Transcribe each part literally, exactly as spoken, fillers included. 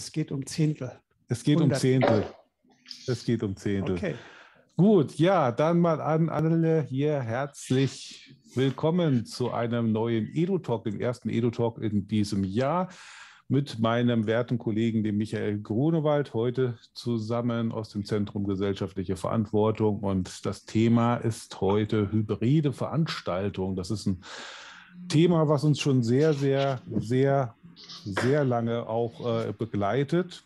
Es geht um Zehntel. Es geht hundert. um Zehntel. Es geht um Zehntel. Okay. Gut, ja, dann mal an alle hier herzlich willkommen zu einem neuen Edu-Talk, dem ersten Edu-Talk in diesem Jahr mit meinem werten Kollegen, dem Michael Grunewald, heute zusammen aus dem Zentrum Gesellschaftliche Verantwortung. Und das Thema ist heute hybride Veranstaltung. Das ist ein Thema, was uns schon sehr, sehr, sehr, sehr lange auch äh, begleitet.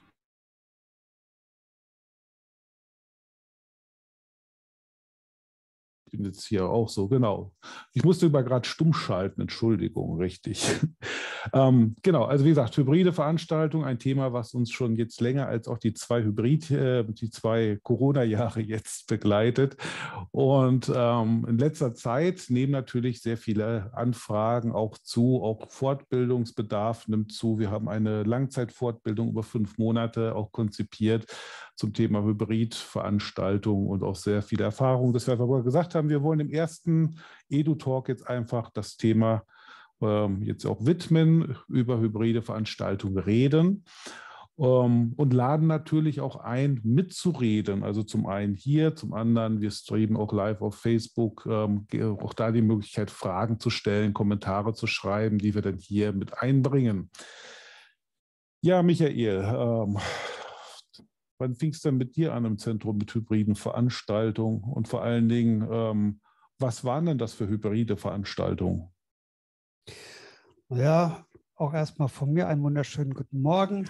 Ich bin jetzt hier auch so, genau. Ich musste über gerade stumm schalten, Entschuldigung, richtig. ähm, genau, also wie gesagt, hybride Veranstaltung, ein Thema, was uns schon jetzt länger als auch die zwei Hybrid, äh, die zwei Corona-Jahre jetzt begleitet. Und ähm, in letzter Zeit nehmen natürlich sehr viele Anfragen auch zu, auch Fortbildungsbedarf nimmt zu. Wir haben eine Langzeitfortbildung über fünf Monate auch konzipiert zum Thema Hybridveranstaltung und auch sehr viele Erfahrungen. Deshalb aber gesagt haben, wir wollen im ersten Edu-Talk jetzt einfach das Thema ähm, jetzt auch widmen, über hybride Veranstaltungen reden ähm, und laden natürlich auch ein, mitzureden. Also zum einen hier, zum anderen, wir streamen auch live auf Facebook, ähm, auch da die Möglichkeit, Fragen zu stellen, Kommentare zu schreiben, die wir dann hier mit einbringen. Ja, Michael, ähm, wann fing es denn mit dir an im Zentrum mit hybriden Veranstaltungen? Und vor allen Dingen, ähm, was waren denn das für hybride Veranstaltungen? Ja, auch erstmal von mir einen wunderschönen guten Morgen.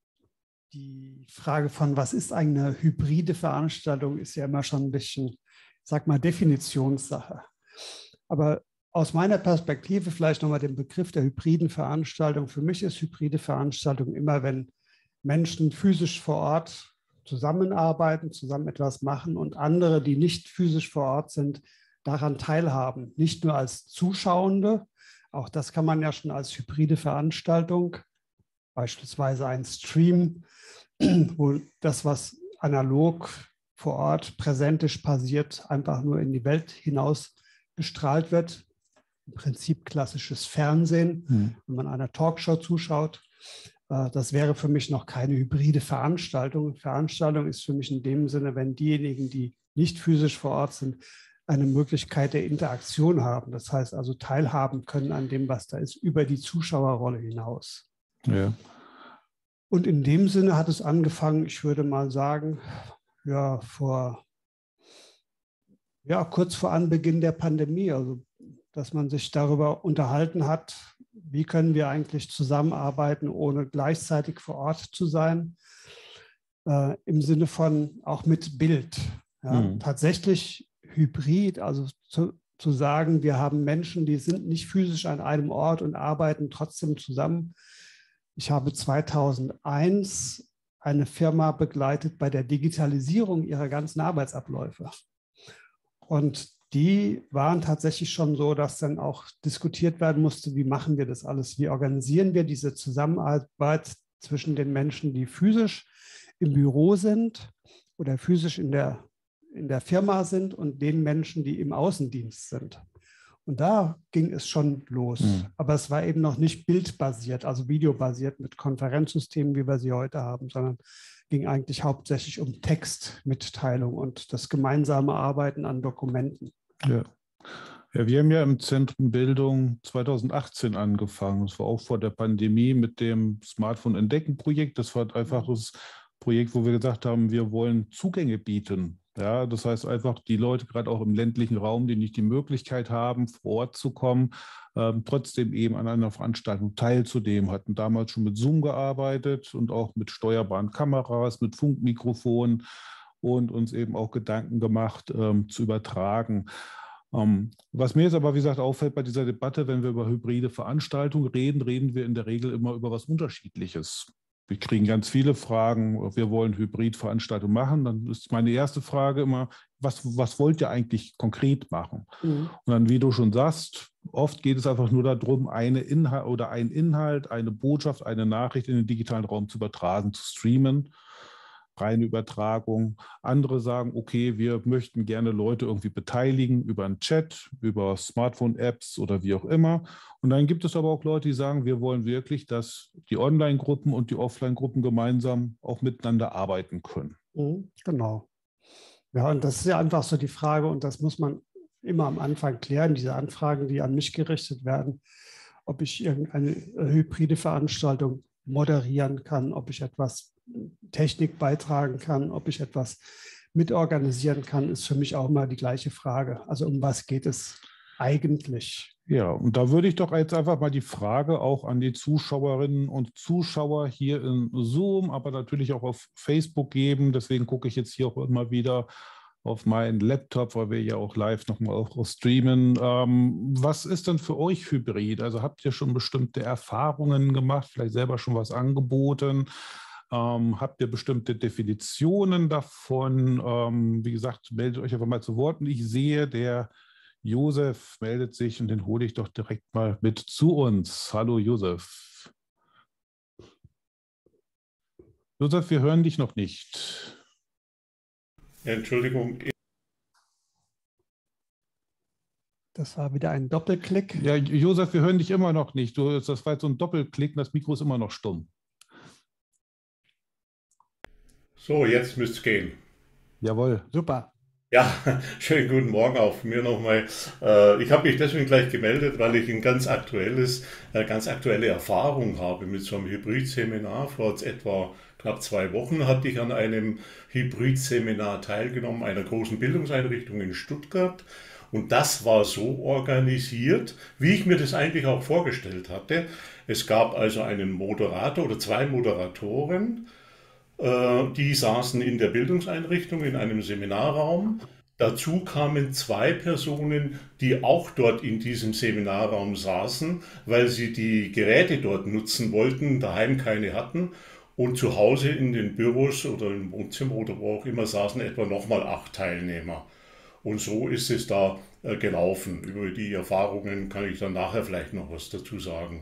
Die Frage von, was ist eigentlich eine hybride Veranstaltung, ist ja immer schon ein bisschen, ich sag mal, Definitionssache. Aber aus meiner Perspektive vielleicht nochmal den Begriff der hybriden Veranstaltung. Für mich ist hybride Veranstaltung immer, wenn Menschen physisch vor Ort zusammenarbeiten, zusammen etwas machen und andere, die nicht physisch vor Ort sind, daran teilhaben. Nicht nur als Zuschauende, auch das kann man ja schon als hybride Veranstaltung, beispielsweise ein Stream, wo das, was analog vor Ort präsentisch passiert, einfach nur in die Welt hinaus bestrahlt wird. Im Prinzip klassisches Fernsehen, hm. wenn man einer Talkshow zuschaut. Das wäre für mich noch keine hybride Veranstaltung. Veranstaltung ist für mich in dem Sinne, wenn diejenigen, die nicht physisch vor Ort sind, eine Möglichkeit der Interaktion haben. Das heißt also teilhaben können an dem, was da ist, über die Zuschauerrolle hinaus. Ja. Und in dem Sinne hat es angefangen, ich würde mal sagen, ja, vor, ja, kurz vor Anbeginn der Pandemie, also dass man sich darüber unterhalten hat, wie können wir eigentlich zusammenarbeiten, ohne gleichzeitig vor Ort zu sein, äh, im Sinne von auch mit Bild. Ja, mhm. Tatsächlich hybrid, also zu, zu sagen, wir haben Menschen, die sind nicht physisch an einem Ort und arbeiten trotzdem zusammen. Ich habe zweitausendeins eine Firma begleitet bei der Digitalisierung ihrer ganzen Arbeitsabläufe. Und die waren tatsächlich schon so, dass dann auch diskutiert werden musste, wie machen wir das alles? Wie organisieren wir diese Zusammenarbeit zwischen den Menschen, die physisch im Büro sind oder physisch in der, in der Firma sind und den Menschen, die im Außendienst sind. Und da ging es schon los. Mhm. Aber es war eben noch nicht bildbasiert, also videobasiert mit Konferenzsystemen, wie wir sie heute haben, sondern ging eigentlich hauptsächlich um Textmitteilung und das gemeinsame Arbeiten an Dokumenten. Ja. Ja, wir haben ja im Zentrum Bildung zweitausendachtzehn angefangen. Das war auch vor der Pandemie mit dem Smartphone-Entdecken-Projekt. Das war einfach das Projekt, wo wir gesagt haben, wir wollen Zugänge bieten. Ja, das heißt einfach, die Leute, gerade auch im ländlichen Raum, die nicht die Möglichkeit haben, vor Ort zu kommen, ähm, trotzdem eben an einer Veranstaltung teilzunehmen, hatten damals schon mit Zoom gearbeitet und auch mit steuerbaren Kameras, mit Funkmikrofonen und uns eben auch Gedanken gemacht, ähm, zu übertragen. Ähm, was mir jetzt aber, wie gesagt, auffällt bei dieser Debatte, wenn wir über hybride Veranstaltungen reden, reden wir in der Regel immer über was Unterschiedliches. Wir kriegen ganz viele Fragen, wir wollen Hybridveranstaltungen machen. Dann ist meine erste Frage immer, was, was wollt ihr eigentlich konkret machen? Mhm. Und dann, wie du schon sagst, oft geht es einfach nur darum, eine Inhalt oder einen Inhalt, eine Botschaft, eine Nachricht in den digitalen Raum zu übertragen, zu streamen. reine Übertragung. Andere sagen, okay, wir möchten gerne Leute irgendwie beteiligen über einen Chat, über Smartphone-Apps oder wie auch immer. Und dann gibt es aber auch Leute, die sagen, wir wollen wirklich, dass die Online-Gruppen und die Offline-Gruppen gemeinsam auch miteinander arbeiten können. Mhm, genau. Ja, und das ist ja einfach so die Frage, und das muss man immer am Anfang klären, diese Anfragen, die an mich gerichtet werden, ob ich irgendeine hybride Veranstaltung moderieren kann, ob ich etwas Technik beitragen kann, ob ich etwas mitorganisieren kann, ist für mich auch immer die gleiche Frage. Also um was geht es eigentlich? Ja, und da würde ich doch jetzt einfach mal die Frage auch an die Zuschauerinnen und Zuschauer hier in Zoom, aber natürlich auch auf Facebook geben. Deswegen gucke ich jetzt hier auch immer wieder auf meinen Laptop, weil wir ja auch live nochmal auch streamen. Ähm, was ist denn für euch Hybrid? Also habt ihr schon bestimmte Erfahrungen gemacht, vielleicht selber schon was angeboten? Ähm, habt ihr bestimmte Definitionen davon? Ähm, wie gesagt, meldet euch einfach mal zu Wort. Und ich sehe, der Josef meldet sich und den hole ich doch direkt mal mit zu uns. Hallo Josef. Josef, wir hören dich noch nicht. Entschuldigung. Das war wieder ein Doppelklick. Ja, Josef, wir hören dich immer noch nicht. Du, das war jetzt so ein Doppelklick und das Mikro ist immer noch stumm. So, jetzt müsste es gehen. Jawohl. Super. Ja, schönen guten Morgen auch von mir nochmal. Äh, ich habe mich deswegen gleich gemeldet, weil ich ein ganz aktuelles, äh, ganz aktuelle Erfahrung habe mit so einem Hybrid-Seminar. Vor jetzt etwa knapp zwei Wochen hatte ich an einem Hybrid-Seminar teilgenommen, einer großen Bildungseinrichtung in Stuttgart. Und das war so organisiert, wie ich mir das eigentlich auch vorgestellt hatte. Es gab also einen Moderator oder zwei Moderatoren, die saßen in der Bildungseinrichtung in einem Seminarraum. Dazu kamen zwei Personen, die auch dort in diesem Seminarraum saßen, weil sie die Geräte dort nutzen wollten, daheim keine hatten. Und zu Hause in den Büros oder im Wohnzimmer oder wo auch immer saßen etwa nochmal acht Teilnehmer. Und so ist es da gelaufen. Über die Erfahrungen kann ich dann nachher vielleicht noch was dazu sagen.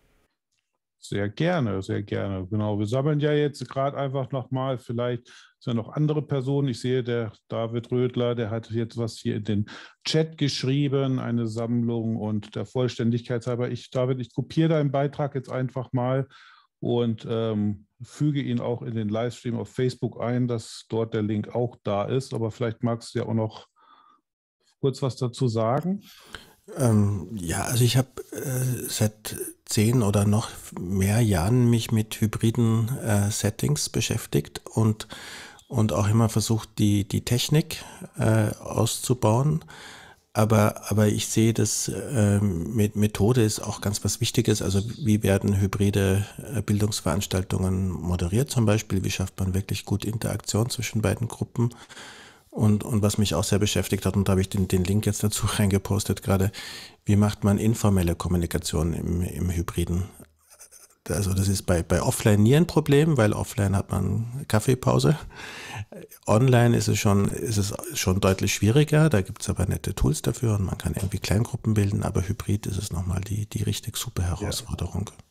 Sehr gerne, sehr gerne. Genau, wir sammeln ja jetzt gerade einfach nochmal, vielleicht sind ja noch andere Personen. Ich sehe, der David Rödler, der hat jetzt was hier in den Chat geschrieben, eine Sammlung, und der Vollständigkeit halber, ich, David, ich kopiere deinen Beitrag jetzt einfach mal und ähm, füge ihn auch in den Livestream auf Facebook ein, dass dort der Link auch da ist. Aber vielleicht magst du ja auch noch kurz was dazu sagen. Ähm, ja, also ich habe äh, seit zehn oder noch mehr Jahren mich mit hybriden äh, Settings beschäftigt und, und auch immer versucht, die, die Technik äh, auszubauen. Aber, aber ich sehe, dass äh, mit Methode ist auch ganz was Wichtiges. Also wie werden hybride äh, Bildungsveranstaltungen moderiert zum Beispiel? Wie schafft man wirklich gut Interaktion zwischen beiden Gruppen? Und, und was mich auch sehr beschäftigt hat, und da habe ich den, den Link jetzt dazu reingepostet gerade, wie macht man informelle Kommunikation im, im Hybriden? Also das ist bei, bei Offline nie ein Problem, weil offline hat man Kaffeepause. Online ist es schon, ist es schon deutlich schwieriger, da gibt es aber nette Tools dafür und man kann irgendwie Kleingruppen bilden, aber Hybrid ist es nochmal die, die richtig super Herausforderung. Ja.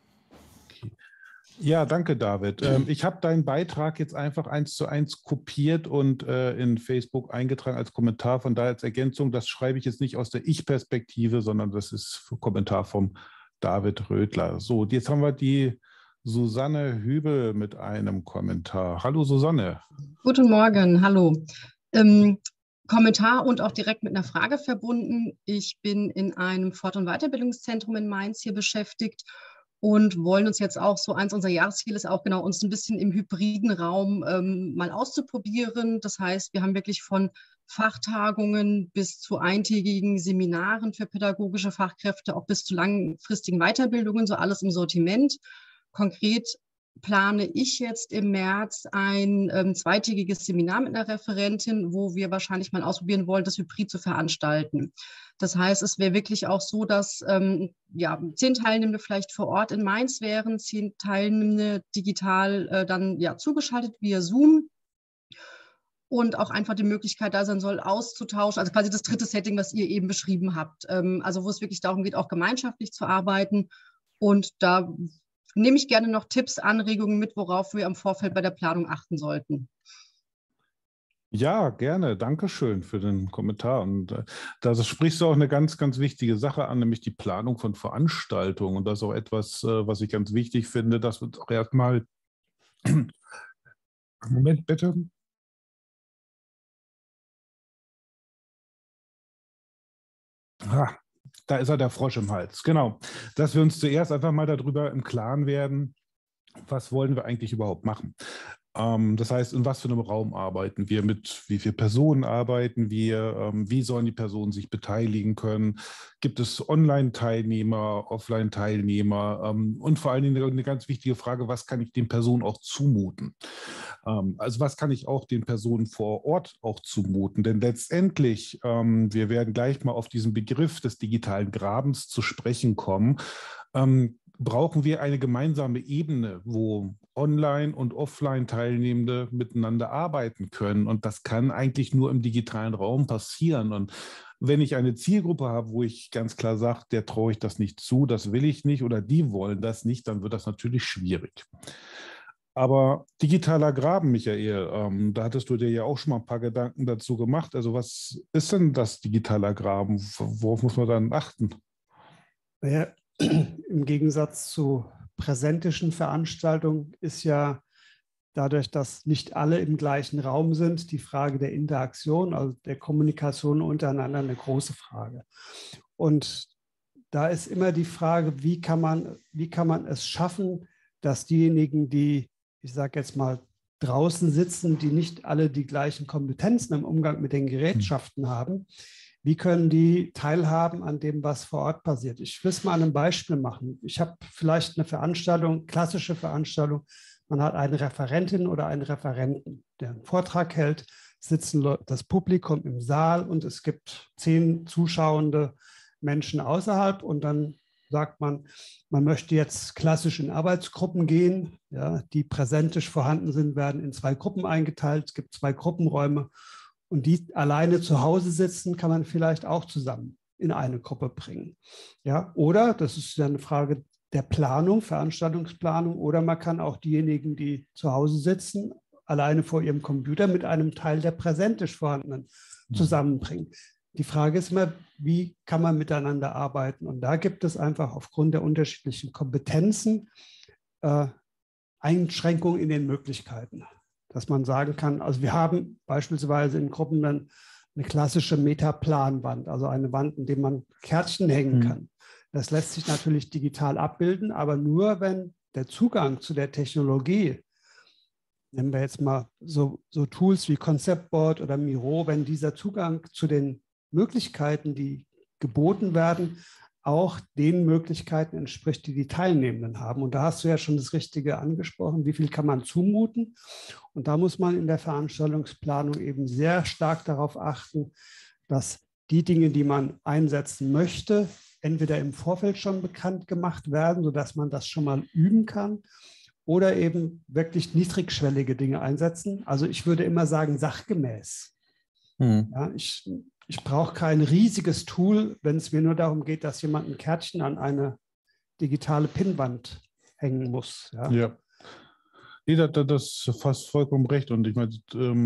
Ja, danke, David. Ähm, ich habe deinen Beitrag jetzt einfach eins zu eins kopiert und äh, in Facebook eingetragen als Kommentar. Von daher als Ergänzung, das schreibe ich jetzt nicht aus der Ich-Perspektive, sondern das ist ein Kommentar vom David Rödler. So, jetzt haben wir die Susanne Hübel mit einem Kommentar. Hallo, Susanne. Guten Morgen, hallo. Ähm, Kommentar und auch direkt mit einer Frage verbunden. Ich bin in einem Fort- und Weiterbildungszentrum in Mainz hier beschäftigt und wollen uns jetzt auch, so eins unserer Jahresziele ist auch genau, uns ein bisschen im hybriden Raum ähm, mal auszuprobieren. Das heißt, wir haben wirklich von Fachtagungen bis zu eintägigen Seminaren für pädagogische Fachkräfte, auch bis zu langfristigen Weiterbildungen, so alles im Sortiment. Konkret plane ich jetzt im März ein ähm, zweitägiges Seminar mit einer Referentin, wo wir wahrscheinlich mal ausprobieren wollen, das Hybrid zu veranstalten. Das heißt, es wäre wirklich auch so, dass ähm, ja, zehn Teilnehmende vielleicht vor Ort in Mainz wären, zehn Teilnehmende digital äh, dann ja, zugeschaltet via Zoom. Und auch einfach die Möglichkeit da sein soll, auszutauschen, also quasi das dritte Setting, was ihr eben beschrieben habt. Ähm, also wo es wirklich darum geht, auch gemeinschaftlich zu arbeiten. Und da nehme ich gerne noch Tipps, Anregungen mit, worauf wir im Vorfeld bei der Planung achten sollten. Ja, gerne. Dankeschön für den Kommentar. Und äh, da sprichst du auch eine ganz, ganz wichtige Sache an, nämlich die Planung von Veranstaltungen. Und das ist auch etwas, äh, was ich ganz wichtig finde, dass wir uns auch erstmal, Moment bitte. Ah, da ist er, der Frosch im Hals. Genau. Dass wir uns zuerst einfach mal darüber im Klaren werden, was wollen wir eigentlich überhaupt machen. Ähm, das heißt, in was für einem Raum arbeiten wir, mit wie vielen Personen arbeiten wir, ähm, wie sollen die Personen sich beteiligen können, gibt es Online-Teilnehmer, Offline-Teilnehmer ähm, und vor allen Dingen eine, eine ganz wichtige Frage, was kann ich den Personen auch zumuten? Ähm, also was kann ich auch den Personen vor Ort auch zumuten? Denn letztendlich, ähm, wir werden gleich mal auf diesen Begriff des digitalen Grabens zu sprechen kommen, ähm, brauchen wir eine gemeinsame Ebene, wo Online- und Offline-Teilnehmende miteinander arbeiten können. Und das kann eigentlich nur im digitalen Raum passieren. Und wenn ich eine Zielgruppe habe, wo ich ganz klar sage, der traue ich das nicht zu, das will ich nicht oder die wollen das nicht, dann wird das natürlich schwierig. Aber digitaler Graben, Michael, ähm, da hattest du dir ja auch schon mal ein paar Gedanken dazu gemacht. Also was ist denn das digitaler Graben? Worauf muss man dann achten? Ja, im Gegensatz zu präsentischen Veranstaltungen ist ja dadurch, dass nicht alle im gleichen Raum sind, die Frage der Interaktion, also der Kommunikation untereinander eine große Frage. Und da ist immer die Frage, wie kann man, wie kann man es schaffen, dass diejenigen, die, ich sage jetzt mal, draußen sitzen, die nicht alle die gleichen Kompetenzen im Umgang mit den Gerätschaften haben, wie können die teilhaben an dem, was vor Ort passiert? Ich will es mal an einem Beispiel machen. Ich habe vielleicht eine Veranstaltung, klassische Veranstaltung, man hat eine Referentin oder einen Referenten, der einen Vortrag hält, sitzen das Publikum im Saal und es gibt zehn zuschauende Menschen außerhalb und dann sagt man, man möchte jetzt klassisch in Arbeitsgruppen gehen, ja, die präsentisch vorhanden sind, werden in zwei Gruppen eingeteilt, es gibt zwei Gruppenräume. Und die alleine zu Hause sitzen, kann man vielleicht auch zusammen in eine Gruppe bringen. Ja, oder, das ist ja eine Frage der Planung, Veranstaltungsplanung, oder man kann auch diejenigen, die zu Hause sitzen, alleine vor ihrem Computer mit einem Teil der präsentisch vorhandenen zusammenbringen. Die Frage ist immer, wie kann man miteinander arbeiten? Und da gibt es einfach aufgrund der unterschiedlichen Kompetenzen äh, Einschränkungen in den Möglichkeiten. Dass man sagen kann, also wir haben beispielsweise in Gruppen dann eine klassische Metaplanwand, also eine Wand, in der man Kärtchen hängen Mhm. kann. Das lässt sich natürlich digital abbilden, aber nur, wenn der Zugang zu der Technologie, nehmen wir jetzt mal so, so Tools wie Conceptboard oder Miro, wenn dieser Zugang zu den Möglichkeiten, die geboten werden, auch den Möglichkeiten entspricht, die die Teilnehmenden haben. Und da hast du ja schon das Richtige angesprochen, wie viel kann man zumuten? Und da muss man in der Veranstaltungsplanung eben sehr stark darauf achten, dass die Dinge, die man einsetzen möchte, entweder im Vorfeld schon bekannt gemacht werden, sodass man das schon mal üben kann, oder eben wirklich niedrigschwellige Dinge einsetzen. Also ich würde immer sagen, sachgemäß. Hm. Ja, ich, ich brauche kein riesiges Tool, wenn es mir nur darum geht, dass jemand ein Kärtchen an eine digitale Pinnwand hängen muss. Ja. Ja. Nee, das, das ist fast vollkommen recht. Und ich meine,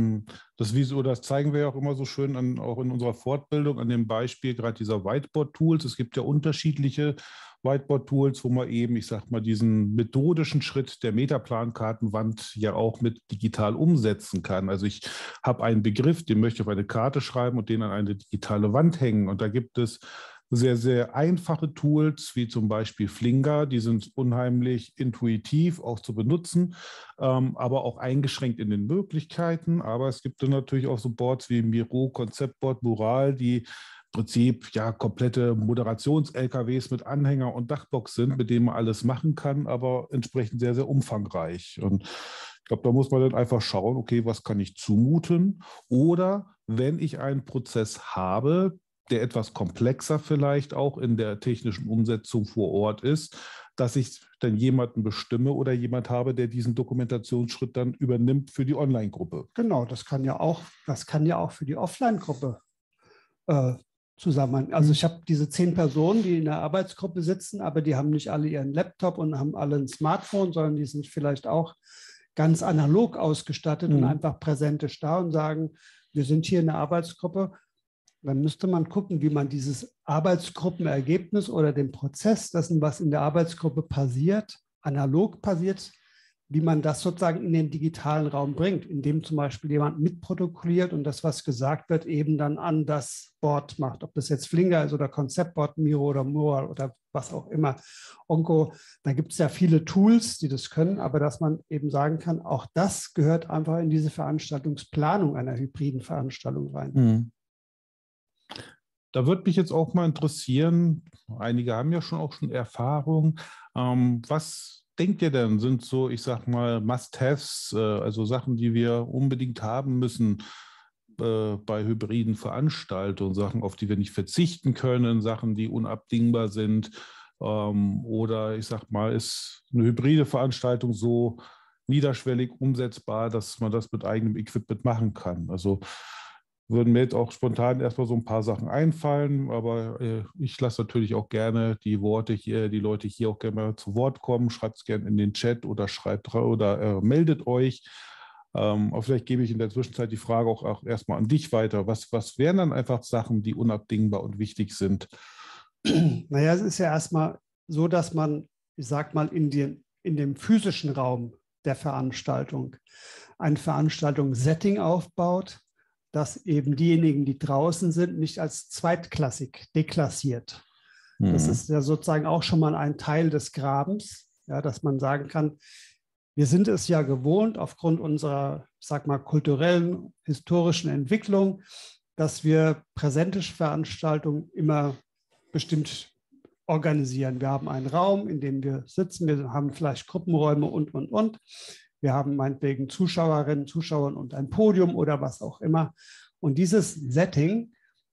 das Visio, das zeigen wir ja auch immer so schön an, auch in unserer Fortbildung an dem Beispiel gerade dieser Whiteboard-Tools. Es gibt ja unterschiedliche Whiteboard-Tools, wo man eben, ich sag mal, diesen methodischen Schritt der Metaplankartenwand ja auch mit digital umsetzen kann. Also ich habe einen Begriff, den möchte ich auf eine Karte schreiben und den an eine digitale Wand hängen. Und da gibt es sehr, sehr einfache Tools, wie zum Beispiel Flinger, die sind unheimlich intuitiv auch zu benutzen, ähm, aber auch eingeschränkt in den Möglichkeiten. Aber es gibt dann natürlich auch so Boards wie Miro, Conceptboard, Mural, die im Prinzip ja komplette Moderations-L K Ws mit Anhänger und Dachbox sind, mit denen man alles machen kann, aber entsprechend sehr, sehr umfangreich. Und ich glaube, da muss man dann einfach schauen, okay, was kann ich zumuten? Oder wenn ich einen Prozess habe, der etwas komplexer vielleicht auch in der technischen Umsetzung vor Ort ist, dass ich dann jemanden bestimme oder jemand habe, der diesen Dokumentationsschritt dann übernimmt für die Online-Gruppe. Genau, das kann ja auch, das kann ja auch für die Offline-Gruppe äh, zusammen. Also ich habe diese zehn Personen, die in der Arbeitsgruppe sitzen, aber die haben nicht alle ihren Laptop und haben alle ein Smartphone, sondern die sind vielleicht auch ganz analog ausgestattet mhm. und einfach präsentisch da und sagen, wir sind hier in der Arbeitsgruppe. Dann müsste man gucken, wie man dieses Arbeitsgruppenergebnis oder den Prozess dessen, was in der Arbeitsgruppe passiert, analog passiert, wie man das sozusagen in den digitalen Raum bringt, indem zum Beispiel jemand mitprotokolliert und das, was gesagt wird, eben dann an das Board macht. Ob das jetzt Flinger ist oder Konzeptboard, Miro oder Mural oder was auch immer. Onco, da gibt es ja viele Tools, die das können, aber dass man eben sagen kann, auch das gehört einfach in diese Veranstaltungsplanung einer hybriden Veranstaltung rein. Mhm. Da würde mich jetzt auch mal interessieren, einige haben ja schon auch schon Erfahrung, ähm, was denkt ihr denn, sind so, ich sag mal, Must-Haves, äh, also Sachen, die wir unbedingt haben müssen äh, bei hybriden Veranstaltungen, Sachen, auf die wir nicht verzichten können, Sachen, die unabdingbar sind, ähm, oder ich sag mal, ist eine hybride Veranstaltung so niederschwellig umsetzbar, dass man das mit eigenem Equipment machen kann? Also würden mir jetzt auch spontan erstmal so ein paar Sachen einfallen, aber äh, ich lasse natürlich auch gerne die Worte hier, die Leute hier auch gerne mal zu Wort kommen. Schreibt es gerne in den Chat oder schreibt oder äh, meldet euch. Ähm, aber vielleicht gebe ich in der Zwischenzeit die Frage auch, auch erstmal an dich weiter. Was, was wären dann einfach Sachen, die unabdingbar und wichtig sind? Naja, es ist ja erstmal so, dass man, ich sag mal, in, den, in dem physischen Raum der Veranstaltung ein Veranstaltungssetting aufbaut, dass eben diejenigen, die draußen sind, nicht als zweitklassig deklassiert. Mhm. Das ist ja sozusagen auch schon mal ein Teil des Grabens, ja, dass man sagen kann, wir sind es ja gewohnt, aufgrund unserer, ich sag mal, kulturellen, historischen Entwicklung, dass wir präsentische Veranstaltungen immer bestimmt organisieren. Wir haben einen Raum, in dem wir sitzen, wir haben vielleicht Gruppenräume und, und, und. Wir haben meinetwegen Zuschauerinnen, Zuschauer und ein Podium oder was auch immer. Und dieses Setting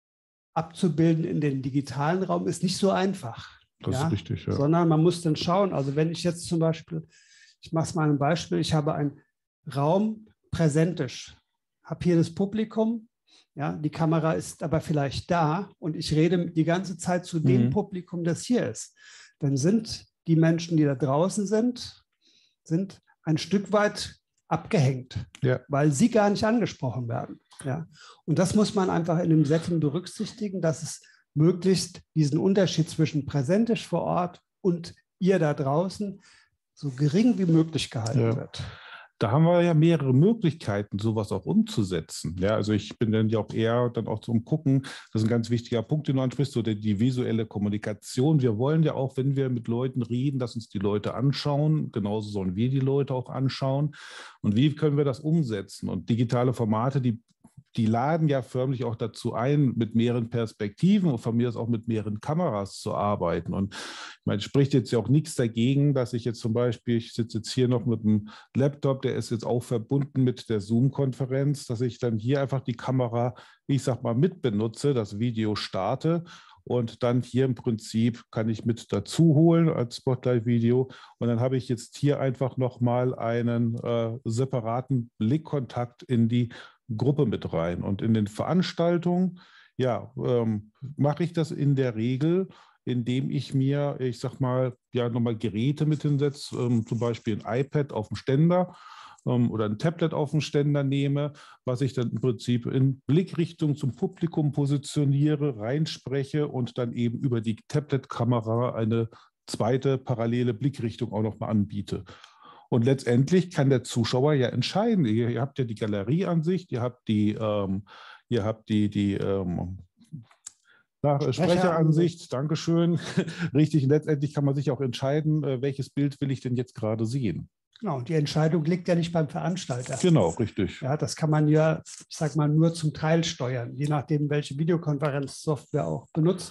abzubilden in den digitalen Raum ist nicht so einfach. Das ja? ist richtig, ja. Sondern man muss dann schauen, also wenn ich jetzt zum Beispiel, ich mache es mal ein Beispiel, ich habe einen Raum präsentisch, habe hier das Publikum, ja, die Kamera ist aber vielleicht da und ich rede die ganze Zeit zu dem mhm. Publikum, das hier ist. Dann sind die Menschen, die da draußen sind, sind ein Stück weit abgehängt, ja. weil sie gar nicht angesprochen werden. Ja. Und das muss man einfach in dem Setting berücksichtigen, dass es möglichst diesen Unterschied zwischen präsentisch vor Ort und ihr da draußen so gering wie möglich gehalten ja. wird. Da haben wir ja mehrere Möglichkeiten, sowas auch umzusetzen. Ja, also ich bin dann ja auch eher dann auch zum Gucken, das ist ein ganz wichtiger Punkt, den du ansprichst, so die, die visuelle Kommunikation. Wir wollen ja auch, wenn wir mit Leuten reden, dass uns die Leute anschauen. Genauso sollen wir die Leute auch anschauen. Und wie können wir das umsetzen? Und digitale Formate, die Die laden ja förmlich auch dazu ein, mit mehreren Perspektiven und von mir aus auch mit mehreren Kameras zu arbeiten. Und ich meine, es spricht jetzt ja auch nichts dagegen, dass ich jetzt zum Beispiel, ich sitze jetzt hier noch mit dem Laptop, der ist jetzt auch verbunden mit der Zoom-Konferenz, dass ich dann hier einfach die Kamera, ich sag mal, mitbenutze, das Video starte. Und dann hier im Prinzip kann ich mit dazu holen als Spotlight-Video. Und dann habe ich jetzt hier einfach nochmal einen äh, separaten Blickkontakt in die Gruppe mit rein. Und in den Veranstaltungen, ja, ähm, mache ich das in der Regel, indem ich mir, ich sag mal, ja, nochmal Geräte mit hinsetze, ähm, zum Beispiel ein iPad auf dem Ständer ähm, oder ein Tablet auf dem Ständer nehme, was ich dann im Prinzip in Blickrichtung zum Publikum positioniere, reinspreche und dann eben über die Tablet-Kamera eine zweite parallele Blickrichtung auch nochmal anbiete. Und letztendlich kann der Zuschauer ja entscheiden. Ihr, ihr habt ja die Galerieansicht, ihr habt die, ähm, ihr habt die, die ähm, Sprecheransicht, Sprecheransicht, Dankeschön. Richtig, letztendlich kann man sich auch entscheiden, äh, welches Bild will ich denn jetzt gerade sehen. Genau, die Entscheidung liegt ja nicht beim Veranstalter. Genau, richtig. Ja, das kann man ja, ich sag mal, nur zum Teil steuern, je nachdem, welche Videokonferenzsoftware auch benutzt wird.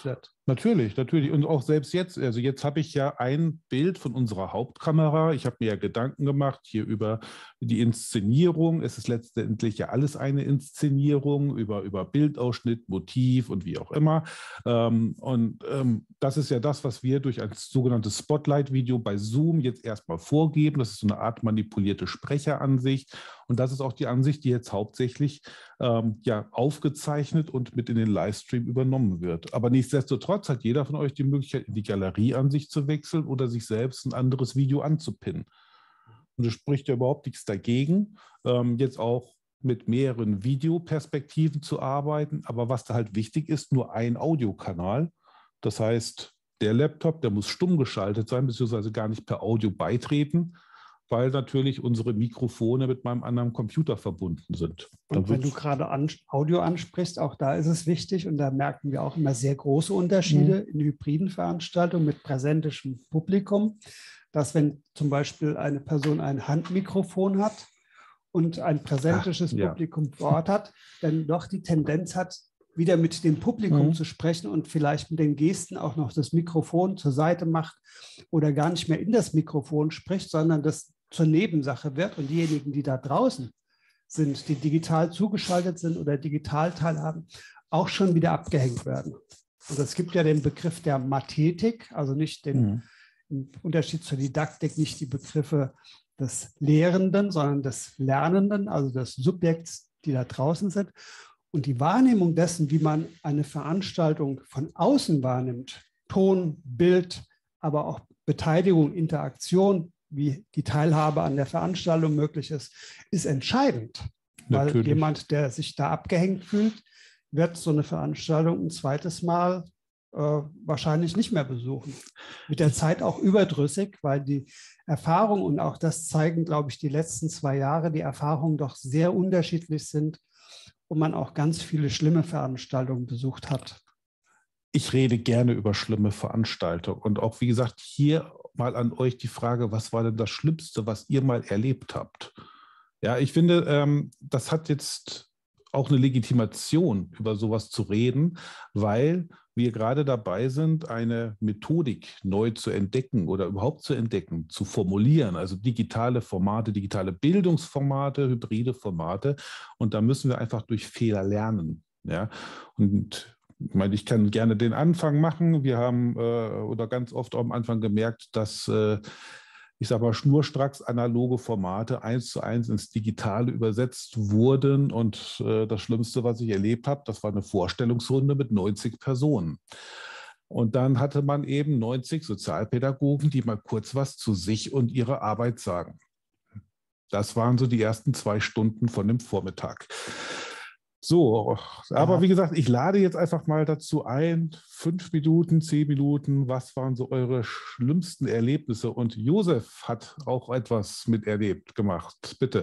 Natürlich, natürlich. Und auch selbst jetzt, also jetzt habe ich ja ein Bild von unserer Hauptkamera. Ich habe mir ja Gedanken gemacht hier über die Inszenierung. Es ist letztendlich ja alles eine Inszenierung über, über Bildausschnitt, Motiv und wie auch immer. Ähm, und ähm, das ist ja das, was wir durch ein sogenanntes Spotlight-Video bei Zoom jetzt erstmal vorgeben. Das ist so eine Art manipulierte Sprecheransicht. Und das ist auch die Ansicht, die jetzt hauptsächlich ähm, ja, aufgezeichnet und mit in den Livestream übernommen wird. Aber nichtsdestotrotz hat jeder von euch die Möglichkeit, in die Galerieansicht zu wechseln oder sich selbst ein anderes Video anzupinnen. Und es spricht ja überhaupt nichts dagegen, ähm, jetzt auch mit mehreren Videoperspektiven zu arbeiten. Aber was da halt wichtig ist, nur ein Audiokanal. Das heißt, der Laptop, der muss stumm geschaltet sein, beziehungsweise gar nicht per Audio beitreten, weil natürlich unsere Mikrofone mit meinem anderen Computer verbunden sind. Und wenn du gerade an, Audio ansprichst, auch da ist es wichtig und da merken wir auch immer sehr große Unterschiede mhm. in hybriden Veranstaltungen mit präsentischem Publikum, dass wenn zum Beispiel eine Person ein Handmikrofon hat und ein präsentisches Ach, ja. Publikum vor Ort hat, dann doch die Tendenz hat, wieder mit dem Publikum mhm. zu sprechen und vielleicht mit den Gesten auch noch das Mikrofon zur Seite macht oder gar nicht mehr in das Mikrofon spricht, sondern das zur Nebensache wird und diejenigen, die da draußen sind, die digital zugeschaltet sind oder digital teilhaben, auch schon wieder abgehängt werden. Und es gibt ja den Begriff der Mathetik, also nicht den mhm. im Unterschied zur Didaktik, nicht die Begriffe des Lehrenden, sondern des Lernenden, also des Subjekts, die da draußen sind. Und die Wahrnehmung dessen, wie man eine Veranstaltung von außen wahrnimmt, Ton, Bild, aber auch Beteiligung, Interaktion, wie die Teilhabe an der Veranstaltung möglich ist, ist entscheidend. Natürlich. Weil jemand, der sich da abgehängt fühlt, wird so eine Veranstaltung ein zweites Mal äh, wahrscheinlich nicht mehr besuchen. Mit der Zeit auch überdrüssig, weil die Erfahrungen, und auch das zeigen, glaube ich, die letzten zwei Jahre, die Erfahrungen doch sehr unterschiedlich sind und man auch ganz viele schlimme Veranstaltungen besucht hat. Ich rede gerne über schlimme Veranstaltungen und auch, wie gesagt, hier mal an euch die Frage, was war denn das Schlimmste, was ihr mal erlebt habt? Ja, ich finde, ähm, das hat jetzt auch eine Legitimation, über sowas zu reden, weil wir gerade dabei sind, eine Methodik neu zu entdecken oder überhaupt zu entdecken, zu formulieren, also digitale Formate, digitale Bildungsformate, hybride Formate. Und da müssen wir einfach durch Fehler lernen. Ja? Und ich meine, ich kann gerne den Anfang machen. Wir haben äh, oder ganz oft am Anfang gemerkt, dass äh, ich sage mal, schnurstracks analoge Formate eins zu eins ins Digitale übersetzt wurden. Und äh, das Schlimmste, was ich erlebt habe, das war eine Vorstellungsrunde mit neunzig Personen. Und dann hatte man eben neunzig Sozialpädagogen, die mal kurz was zu sich und ihrer Arbeit sagen. Das waren so die ersten zwei Stunden von dem Vormittag. So, aber ja. Wie gesagt, ich lade jetzt einfach mal dazu ein, fünf Minuten, zehn Minuten, was waren so eure schlimmsten Erlebnisse? Und Josef hat auch etwas miterlebt gemacht, bitte.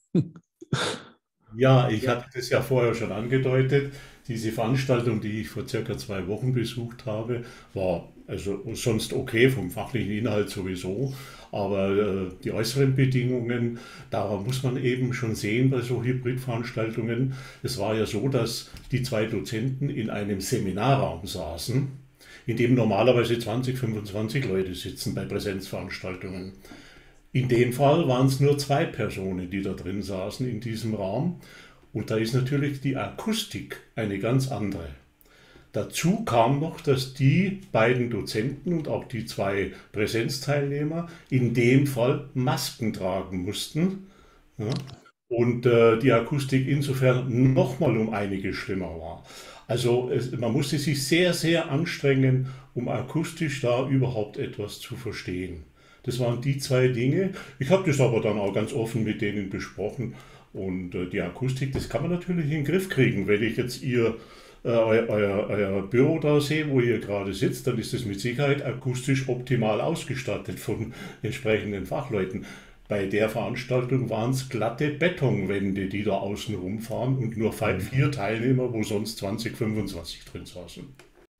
Ja, ich hatte das ja vorher schon angedeutet. Diese Veranstaltung, die ich vor circa zwei Wochen besucht habe, war also sonst okay, vom fachlichen Inhalt sowieso. Aber äh, die äußeren Bedingungen, da muss man eben schon sehen bei so Hybridveranstaltungen. Es war ja so, dass die zwei Dozenten in einem Seminarraum saßen, in dem normalerweise zwanzig, fünfundzwanzig Leute sitzen bei Präsenzveranstaltungen. In dem Fall waren es nur zwei Personen, die da drin saßen in diesem Raum. Und da ist natürlich die Akustik eine ganz andere. Dazu kam noch, dass die beiden Dozenten und auch die zwei Präsenzteilnehmer in dem Fall Masken tragen mussten. Ja, und äh, die Akustik insofern nochmal um einiges schlimmer war. Also es, man musste sich sehr, sehr anstrengen, um akustisch da überhaupt etwas zu verstehen. Das waren die zwei Dinge. Ich habe das aber dann auch ganz offen mit denen besprochen. Und äh, die Akustik, das kann man natürlich in den Griff kriegen. Wenn ich jetzt ihr, äh, euer, euer, euer Büro da sehe, wo ihr gerade sitzt, dann ist das mit Sicherheit akustisch optimal ausgestattet von entsprechenden Fachleuten. Bei der Veranstaltung waren es glatte Betonwände, die da außen rumfahren und nur vier Teilnehmer, wo sonst zwanzig, fünfundzwanzig drin saßen.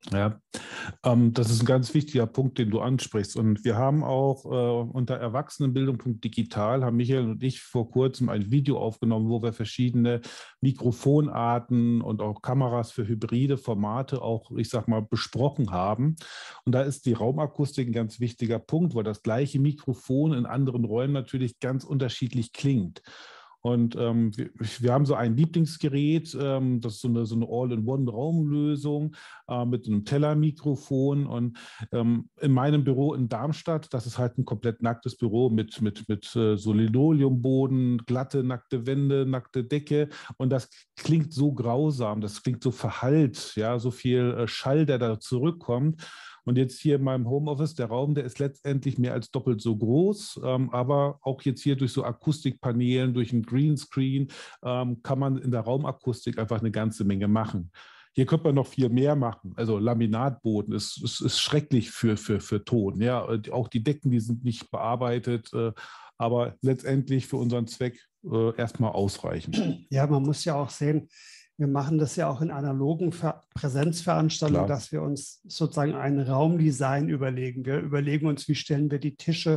Ja, ähm, das ist ein ganz wichtiger Punkt, den du ansprichst. Und wir haben auch äh, unter erwachsenenbildung punkt digital, haben Michael und ich vor kurzem ein Video aufgenommen, wo wir verschiedene Mikrofonarten und auch Kameras für hybride Formate auch, ich sag mal, besprochen haben. Und da ist die Raumakustik ein ganz wichtiger Punkt, weil das gleiche Mikrofon in anderen Räumen natürlich ganz unterschiedlich klingt. Und ähm, wir, wir haben so ein Lieblingsgerät, ähm, das ist so eine, so eine All-in-One-Raumlösung äh, mit einem Tellermikrofon. Und ähm, in meinem Büro in Darmstadt, das ist halt ein komplett nacktes Büro mit, mit, mit äh, so Linoleumboden, glatte, nackte Wände, nackte Decke. Und das klingt so grausam, das klingt so verhallt, ja, so viel äh, Schall, der da zurückkommt. Und jetzt hier in meinem Homeoffice, der Raum, der ist letztendlich mehr als doppelt so groß, ähm, aber auch jetzt hier durch so Akustikpaneelen, durch ein Greenscreen ähm, kann man in der Raumakustik einfach eine ganze Menge machen. Hier könnte man noch viel mehr machen. Also Laminatboden ist, ist, ist schrecklich für, für, für Ton. Ja, auch die Decken, die sind nicht bearbeitet, äh, aber letztendlich für unseren Zweck äh, erstmal ausreichend. Ja, man muss ja auch sehen, wir machen das ja auch in analogen Ver- Präsenzveranstaltungen, Klar. dass wir uns sozusagen ein Raumdesign überlegen. Wir überlegen uns, wie stellen wir die Tische,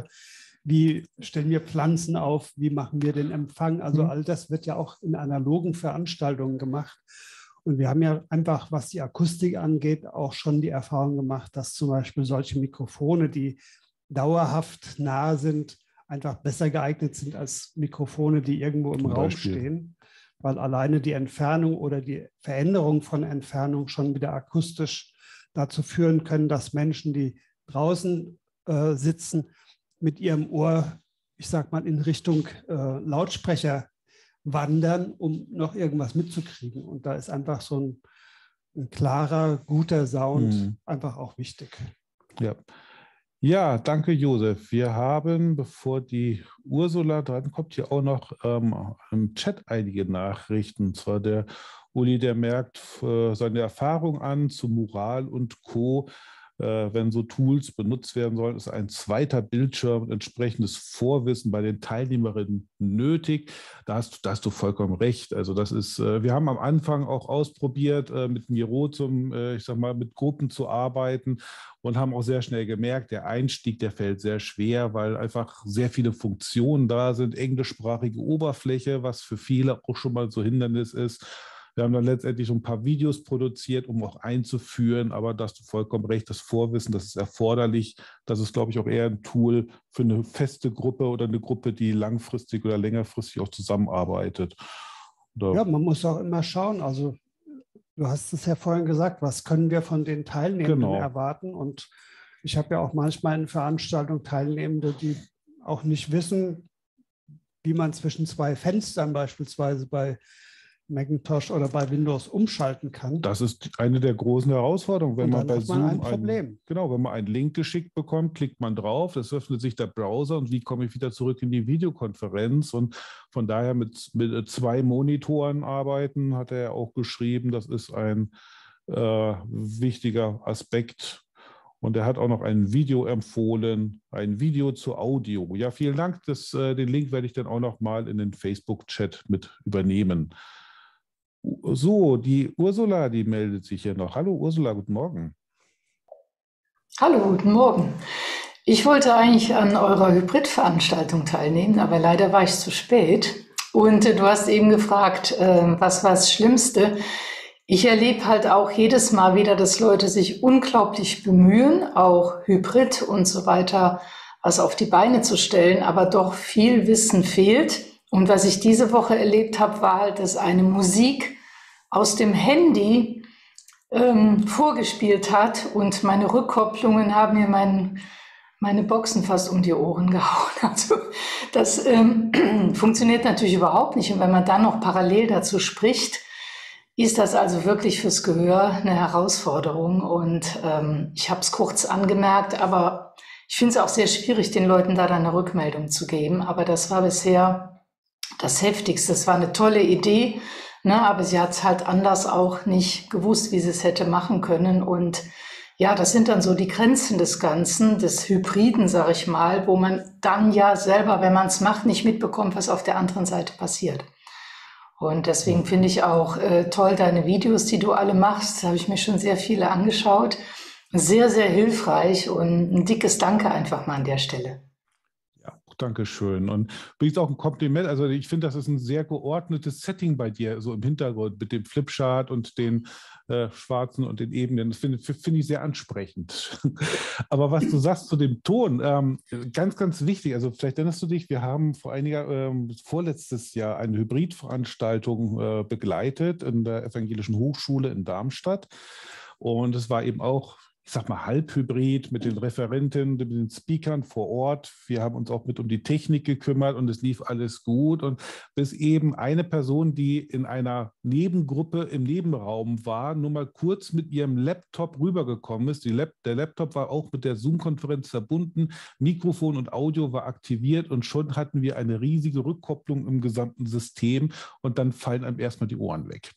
wie stellen wir Pflanzen auf, wie machen wir den Empfang. Also Mhm. all das wird ja auch in analogen Veranstaltungen gemacht. Und wir haben ja einfach, was die Akustik angeht, auch schon die Erfahrung gemacht, dass zum Beispiel solche Mikrofone, die dauerhaft nah sind, einfach besser geeignet sind als Mikrofone, die irgendwo im Zum Raum Beispiel. stehen. Weil alleine die Entfernung oder die Veränderung von Entfernung schon wieder akustisch dazu führen können, dass Menschen, die draußen äh, sitzen, mit ihrem Ohr, ich sag mal, in Richtung äh, Lautsprecher wandern, um noch irgendwas mitzukriegen. Und da ist einfach so ein, ein klarer, guter Sound Mhm. einfach auch wichtig. Ja. Ja, danke Josef. Wir haben, bevor die Ursula drankommt, hier auch noch ähm, im Chat einige Nachrichten. Und zwar der Uli, der merkt äh, seine Erfahrung an zu Mural und Co. Äh, wenn so Tools benutzt werden sollen, ist ein zweiter Bildschirm und entsprechendes Vorwissen bei den Teilnehmerinnen nötig. Da hast, da hast du vollkommen recht. Also das ist, äh, wir haben am Anfang auch ausprobiert, äh, mit Miro zum, äh, ich sag mal, mit Gruppen zu arbeiten und haben auch sehr schnell gemerkt, der Einstieg, der fällt sehr schwer, weil einfach sehr viele Funktionen da sind, englischsprachige Oberfläche, was für viele auch schon mal so Hindernis ist. Wir haben dann letztendlich so ein paar Videos produziert, um auch einzuführen, aber da hast du vollkommen recht, das Vorwissen, das ist erforderlich. Das ist, glaube ich, auch eher ein Tool für eine feste Gruppe oder eine Gruppe, die langfristig oder längerfristig auch zusammenarbeitet. Oder Ja, man muss auch immer schauen, also du hast es ja vorhin gesagt, was können wir von den Teilnehmenden Genau. erwarten? Und ich habe ja auch manchmal in Veranstaltungen Teilnehmende, die auch nicht wissen, wie man zwischen zwei Fenstern beispielsweise bei Macintosh oder bei Windows umschalten kann. Das ist eine der großen Herausforderungen, wenn Und man dann bei hat man Zoom ein Problem. Einen, genau, wenn man einen Link geschickt bekommt, klickt man drauf, es öffnet sich der Browser und wie komme ich wieder zurück in die Videokonferenz? Und von daher mit, mit zwei Monitoren arbeiten, hat er ja auch geschrieben, das ist ein äh, wichtiger Aspekt. Und er hat auch noch ein Video empfohlen, ein Video zu Audio. Ja, vielen Dank. Das, äh, den Link werde ich dann auch noch mal in den Facebook-Chat mit übernehmen. So, die Ursula, die meldet sich hier noch. Hallo Ursula, guten Morgen. Hallo, guten Morgen. Ich wollte eigentlich an eurer Hybrid-Veranstaltung teilnehmen, aber leider war ich zu spät. Und äh, du hast eben gefragt, äh, was war das Schlimmste? Ich erlebe halt auch jedes Mal wieder, dass Leute sich unglaublich bemühen, auch Hybrid und so weiter, was auf die Beine zu stellen, aber doch viel Wissen fehlt. Und was ich diese Woche erlebt habe, war halt, dass eine Musik aus dem Handy ähm, vorgespielt hat und meine Rückkopplungen haben mir mein, meine Boxen fast um die Ohren gehauen. Also das ähm, funktioniert natürlich überhaupt nicht. Und wenn man dann noch parallel dazu spricht, ist das also wirklich fürs Gehör eine Herausforderung. Und ähm, ich habe es kurz angemerkt, aber ich finde es auch sehr schwierig, den Leuten da dann eine Rückmeldung zu geben. Aber das war bisher das Heftigste. Das war eine tolle Idee. Ne, aber sie hat es halt anders auch nicht gewusst, wie sie es hätte machen können. Und ja, das sind dann so die Grenzen des Ganzen, des Hybriden, sag ich mal, wo man dann ja selber, wenn man es macht, nicht mitbekommt, was auf der anderen Seite passiert. Und deswegen finde ich auch äh, toll deine Videos, die du alle machst. Da habe ich mir schon sehr viele angeschaut. Sehr, sehr hilfreich und ein dickes Danke einfach mal an der Stelle. Ja, Dankeschön. Und übrigens auch ein Kompliment. Also ich finde, das ist ein sehr geordnetes Setting bei dir, so im Hintergrund mit dem Flipchart und den äh, schwarzen und den Ebenen. Das finde find ich sehr ansprechend. Aber was du sagst zu dem Ton, ähm, ganz, ganz wichtig. Also vielleicht erinnerst du dich, wir haben vor einiger, ähm, vorletztes Jahr eine Hybridveranstaltung äh, begleitet in der Evangelischen Hochschule in Darmstadt. Und es war eben auch, ich sag mal, halbhybrid mit den Referentinnen, mit den Speakern vor Ort. Wir haben uns auch mit um die Technik gekümmert und es lief alles gut. Und bis eben eine Person, die in einer Nebengruppe im Nebenraum war, nur mal kurz mit ihrem Laptop rübergekommen ist. Die Lap der Laptop war auch mit der Zoom-Konferenz verbunden, Mikrofon und Audio war aktiviert und schon hatten wir eine riesige Rückkopplung im gesamten System und dann fallen einem erstmal die Ohren weg.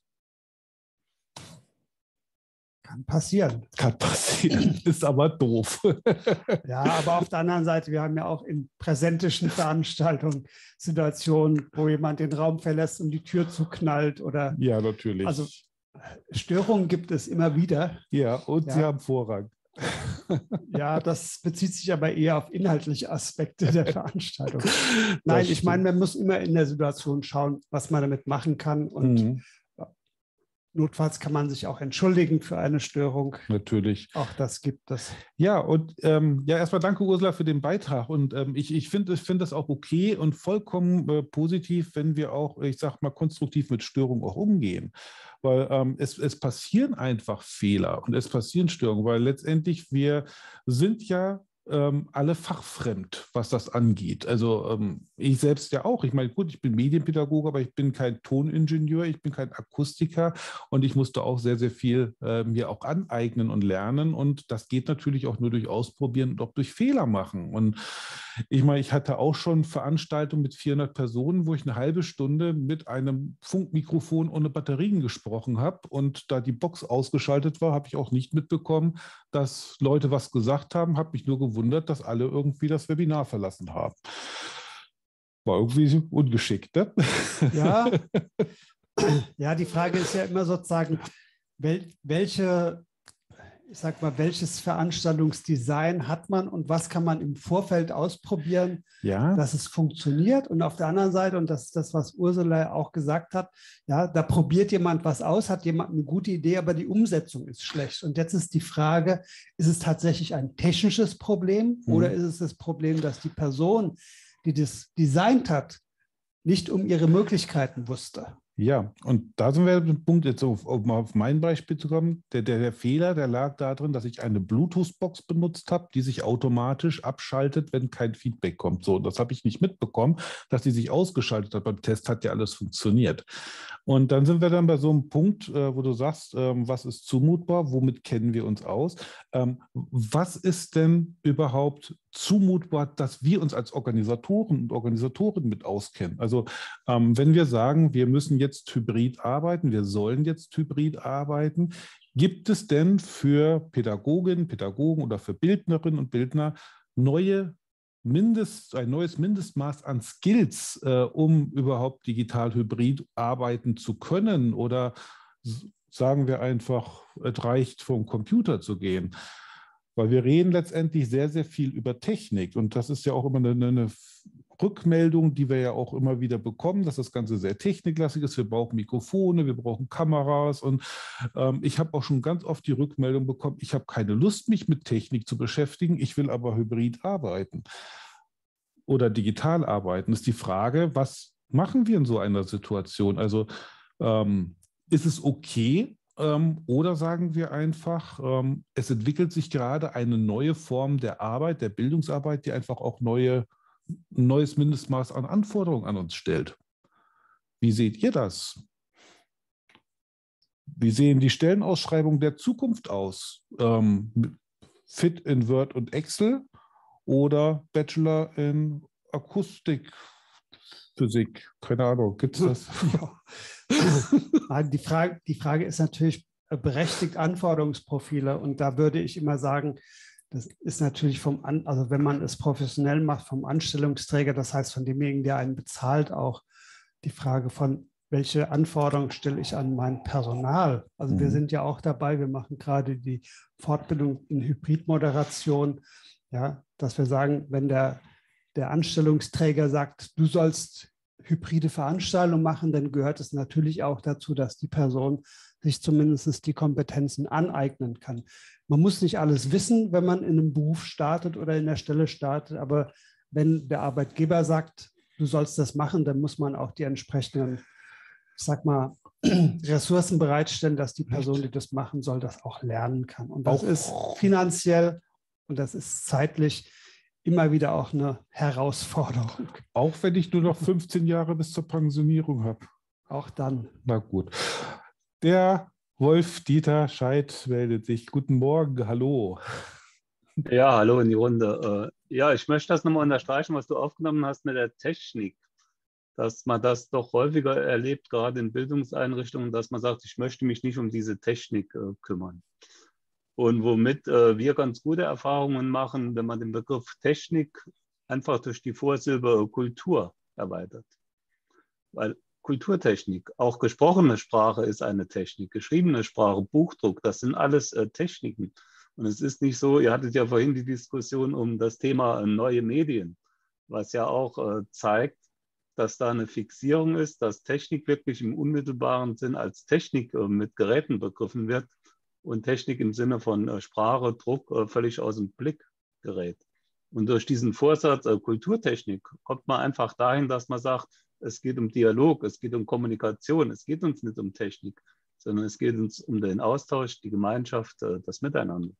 Kann passieren. Kann passieren, ist aber doof. Ja, aber auf der anderen Seite, wir haben ja auch in präsentischen Veranstaltungen Situationen, wo jemand den Raum verlässt und die Tür zuknallt oder. Ja, natürlich. Also Störungen gibt es immer wieder. Ja, und ja. Sie haben Vorrang. Ja, das bezieht sich aber eher auf inhaltliche Aspekte der Veranstaltung. Nein, ich meine, man muss immer in der Situation schauen, was man damit machen kann und mhm. Notfalls kann man sich auch entschuldigen für eine Störung. Natürlich. Auch das gibt es. Ja, und ähm, ja, erstmal danke, Ursula, für den Beitrag. Und ähm, ich, ich finde ich find das auch okay und vollkommen äh, positiv, wenn wir auch, ich sag mal, konstruktiv mit Störungen auch umgehen. Weil ähm, es, es passieren einfach Fehler und es passieren Störungen, weil letztendlich wir sind ja Ähm, alle fachfremd, was das angeht. Also ähm, ich selbst ja auch. Ich meine, gut, ich bin Medienpädagoge, aber ich bin kein Toningenieur, ich bin kein Akustiker und ich musste auch sehr, sehr viel äh, mir auch aneignen und lernen und das geht natürlich auch nur durch Ausprobieren und auch durch Fehler machen. Und ich meine, ich hatte auch schon Veranstaltungen mit vierhundert Personen, wo ich eine halbe Stunde mit einem Funkmikrofon ohne Batterien gesprochen habe und da die Box ausgeschaltet war, habe ich auch nicht mitbekommen, dass Leute was gesagt haben, habe mich nur gewundert, dass alle irgendwie das Webinar verlassen haben. War irgendwie ungeschickt, ne? Ja. Ja, die Frage ist ja immer sozusagen, wel, welche, ich sag mal, welches Veranstaltungsdesign hat man und was kann man im Vorfeld ausprobieren, ja, dass es funktioniert. Und auf der anderen Seite, und das ist das, was Ursula auch gesagt hat, ja, da probiert jemand was aus, hat jemand eine gute Idee, aber die Umsetzung ist schlecht. Und jetzt ist die Frage, ist es tatsächlich ein technisches Problem mhm. oder ist es das Problem, dass die Person, die das designt hat, nicht um ihre Möglichkeiten wusste? Ja, und da sind wir am Punkt, jetzt auf, um auf mein Beispiel zu kommen. Der, der, der Fehler, der lag darin, dass ich eine Bluetooth-Box benutzt habe, die sich automatisch abschaltet, wenn kein Feedback kommt. So, das habe ich nicht mitbekommen, dass die sich ausgeschaltet hat. Beim Test hat ja alles funktioniert. Und dann sind wir dann bei so einem Punkt, äh, wo du sagst, ähm, was ist zumutbar, womit kennen wir uns aus? Ähm, was ist denn überhaupt zumutbar, dass wir uns als Organisatoren und Organisatorinnen mit auskennen? Also ähm, wenn wir sagen, wir müssen jetzt hybrid arbeiten, wir sollen jetzt hybrid arbeiten, gibt es denn für Pädagoginnen, Pädagogen oder für Bildnerinnen und Bildner neue Mindest, ein neues Mindestmaß an Skills, äh, um überhaupt digital hybrid arbeiten zu können? Oder sagen wir einfach, es reicht, vom Computer zu gehen? Weil wir reden letztendlich sehr, sehr viel über Technik. Und das ist ja auch immer eine, eine Rückmeldung, die wir ja auch immer wieder bekommen, dass das Ganze sehr techniklastig ist. Wir brauchen Mikrofone, wir brauchen Kameras. Und ähm, ich habe auch schon ganz oft die Rückmeldung bekommen, ich habe keine Lust, mich mit Technik zu beschäftigen, ich will aber hybrid arbeiten oder digital arbeiten. Das ist die Frage, was machen wir in so einer Situation? Also ähm, ist es okay, Ähm, oder sagen wir einfach, ähm, es entwickelt sich gerade eine neue Form der Arbeit, der Bildungsarbeit, die einfach auch neue, ein neues Mindestmaß an Anforderungen an uns stellt. Wie seht ihr das? Wie sehen die Stellenausschreibungen der Zukunft aus? Ähm, Fit in Word und Excel oder Bachelor in Akustik, Physik? Keine Ahnung, gibt es das? Ja. Die Frage, die Frage ist natürlich berechtigt Anforderungsprofile und da würde ich immer sagen, das ist natürlich vom, An also wenn man es professionell macht, vom Anstellungsträger, das heißt von demjenigen, der einen bezahlt, auch die Frage von, welche Anforderungen stelle ich an mein Personal? Also mhm. wir sind ja auch dabei, wir machen gerade die Fortbildung in Hybridmoderation, ja, dass wir sagen, wenn der, der Anstellungsträger sagt, du sollst hybride Veranstaltungen machen, dann gehört es natürlich auch dazu, dass die Person sich zumindest die Kompetenzen aneignen kann. Man muss nicht alles wissen, wenn man in einem Beruf startet oder in der Stelle startet, aber wenn der Arbeitgeber sagt, du sollst das machen, dann muss man auch die entsprechenden, ich sag mal, Ressourcen bereitstellen, dass die Person, die das machen soll, das auch lernen kann. Und das auch ist finanziell und das ist zeitlich immer wieder auch eine Herausforderung. Auch wenn ich nur noch fünfzehn Jahre bis zur Pensionierung habe. Auch dann. Na gut. Der Wolf-Dieter Scheidt meldet sich. Guten Morgen, hallo. Ja, hallo in die Runde. Ja, ich möchte das nochmal unterstreichen, was du aufgenommen hast mit der Technik. Dass man das doch häufiger erlebt, gerade in Bildungseinrichtungen, dass man sagt, ich möchte mich nicht um diese Technik äh, kümmern. Und womit äh, wir ganz gute Erfahrungen machen, wenn man den Begriff Technik einfach durch die Vorsilbe Kultur erweitert. Weil Kulturtechnik, auch gesprochene Sprache ist eine Technik, geschriebene Sprache, Buchdruck, das sind alles äh, Techniken. Und es ist nicht so, ihr hattet ja vorhin die Diskussion um das Thema äh, neue Medien, was ja auch äh, zeigt, dass da eine Fixierung ist, dass Technik wirklich im unmittelbaren Sinn als Technik äh, mit Geräten begriffen wird und Technik im Sinne von äh, Sprache, Druck äh, völlig aus dem Blick gerät. Und durch diesen Vorsatz äh, Kulturtechnik kommt man einfach dahin, dass man sagt, es geht um Dialog, es geht um Kommunikation, es geht uns nicht um Technik, sondern es geht uns um den Austausch, die Gemeinschaft, äh, das Miteinander.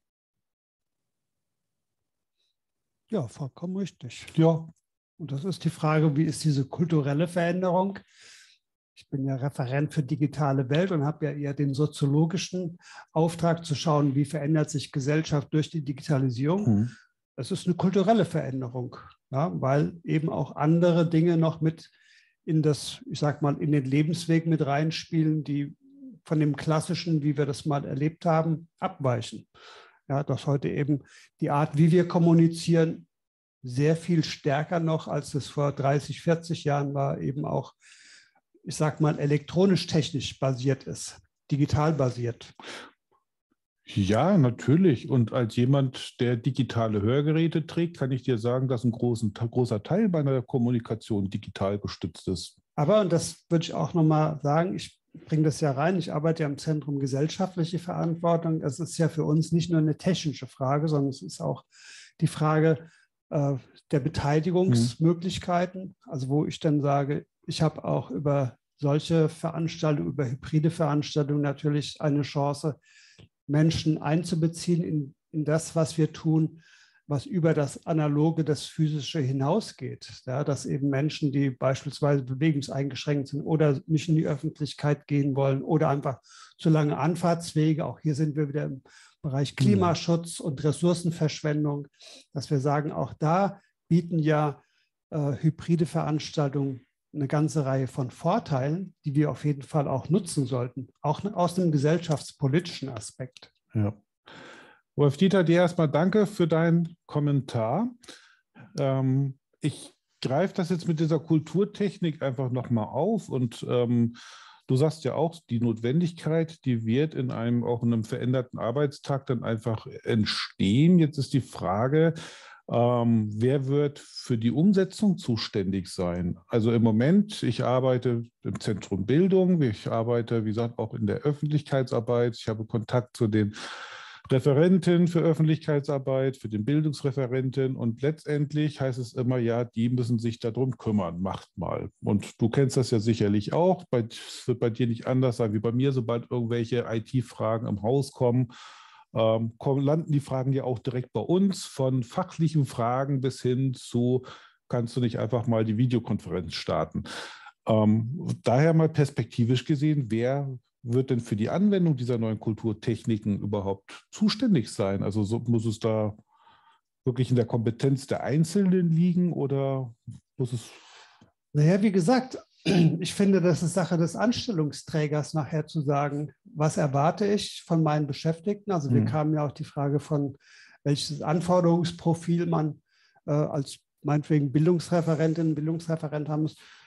Ja, vollkommen richtig. Ja. Und das ist die Frage, wie ist diese kulturelle Veränderung? Ich bin ja Referent für digitale Welt und habe ja eher den soziologischen Auftrag zu schauen, wie verändert sich Gesellschaft durch die Digitalisierung. Mhm. Das ist eine kulturelle Veränderung, ja, weil eben auch andere Dinge noch mit in das, ich sag mal, in den Lebensweg mit reinspielen, die von dem Klassischen, wie wir das mal erlebt haben, abweichen. Ja, dass heute eben die Art, wie wir kommunizieren, sehr viel stärker noch, als es vor dreißig, vierzig Jahren war, eben auch, ich sag mal, elektronisch-technisch basiert ist, digital basiert. Ja, natürlich. Und als jemand, der digitale Hörgeräte trägt, kann ich dir sagen, dass ein großen, großer Teil meiner Kommunikation digital gestützt ist. Aber, und das würde ich auch nochmal sagen, ich bringe das ja rein, ich arbeite ja im Zentrum gesellschaftliche Verantwortung. Es ist ja für uns nicht nur eine technische Frage, sondern es ist auch die Frage äh, der Beteiligungsmöglichkeiten. Mhm. Also wo ich dann sage, ich habe auch über solche Veranstaltungen, über hybride Veranstaltungen natürlich eine Chance, Menschen einzubeziehen in, in das, was wir tun, was über das Analoge, das Physische hinausgeht. Ja, dass eben Menschen, die beispielsweise bewegungseingeschränkt sind oder nicht in die Öffentlichkeit gehen wollen oder einfach zu lange Anfahrtswege, auch hier sind wir wieder im Bereich Klimaschutz und Ressourcenverschwendung, dass wir sagen, auch da bieten ja äh, hybride Veranstaltungen eine ganze Reihe von Vorteilen, die wir auf jeden Fall auch nutzen sollten, auch aus dem gesellschaftspolitischen Aspekt. Ja. Wolf-Dieter, dir erstmal danke für deinen Kommentar. Ähm, ich greife das jetzt mit dieser Kulturtechnik einfach nochmal auf und ähm, du sagst ja auch, die Notwendigkeit, die wird in einem auch in einem veränderten Arbeitstag dann einfach entstehen. Jetzt ist die Frage, Ähm, wer wird für die Umsetzung zuständig sein? Also im Moment, ich arbeite im Zentrum Bildung, ich arbeite, wie gesagt, auch in der Öffentlichkeitsarbeit. Ich habe Kontakt zu den Referenten für Öffentlichkeitsarbeit, für den Bildungsreferenten und letztendlich heißt es immer, ja, die müssen sich darum kümmern, macht mal. Und du kennst das ja sicherlich auch, es wird bei dir nicht anders sein wie bei mir, sobald irgendwelche I T-Fragen im Haus kommen, Ähm, landen die Fragen ja auch direkt bei uns, von fachlichen Fragen bis hin zu, kannst du nicht einfach mal die Videokonferenz starten? Ähm, daher mal perspektivisch gesehen, wer wird denn für die Anwendung dieser neuen Kulturtechniken überhaupt zuständig sein? Also so, muss es da wirklich in der Kompetenz der Einzelnen liegen oder muss es... Naja, wie gesagt, ich finde, das ist Sache des Anstellungsträgers, nachher zu sagen, was erwarte ich von meinen Beschäftigten? Also wir mhm. kamen ja auch die Frage von, welches Anforderungsprofil man äh, als meinetwegen Bildungsreferentin, Bildungsreferent haben muss.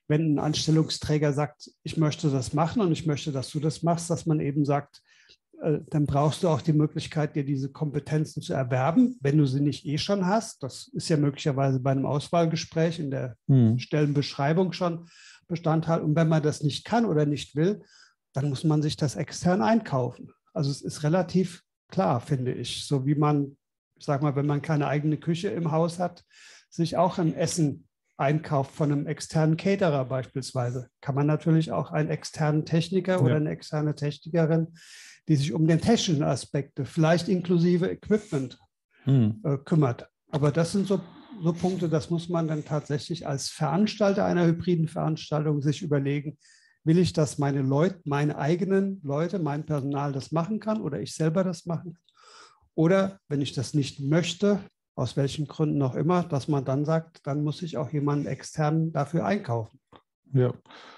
wenn ein Anstellungsträger sagt, ich möchte das machen und ich möchte, dass du das machst, dass man eben sagt, äh, dann brauchst du auch die Möglichkeit, dir diese Kompetenzen zu erwerben, wenn du sie nicht eh schon hast. Das ist ja möglicherweise bei einem Auswahlgespräch in der hm. Stellenbeschreibung schon Bestandteil. Und wenn man das nicht kann oder nicht will, dann muss man sich das extern einkaufen. Also es ist relativ klar, finde ich, so wie man, ich sage mal, wenn man keine eigene Küche im Haus hat, sich auch ein Essen einkauft von einem externen Caterer beispielsweise, kann man natürlich auch einen externen Techniker ja. oder eine externe Technikerin, die sich um den technischen Aspekte, vielleicht inklusive Equipment, hm. äh, kümmert. Aber das sind so, so Punkte, das muss man dann tatsächlich als Veranstalter einer hybriden Veranstaltung sich überlegen, will ich, dass meine Leute, meine eigenen Leute, mein Personal das machen kann oder ich selber das machen kann? Oder wenn ich das nicht möchte, aus welchen Gründen auch immer, dass man dann sagt, dann muss ich auch jemanden extern dafür einkaufen. Ja,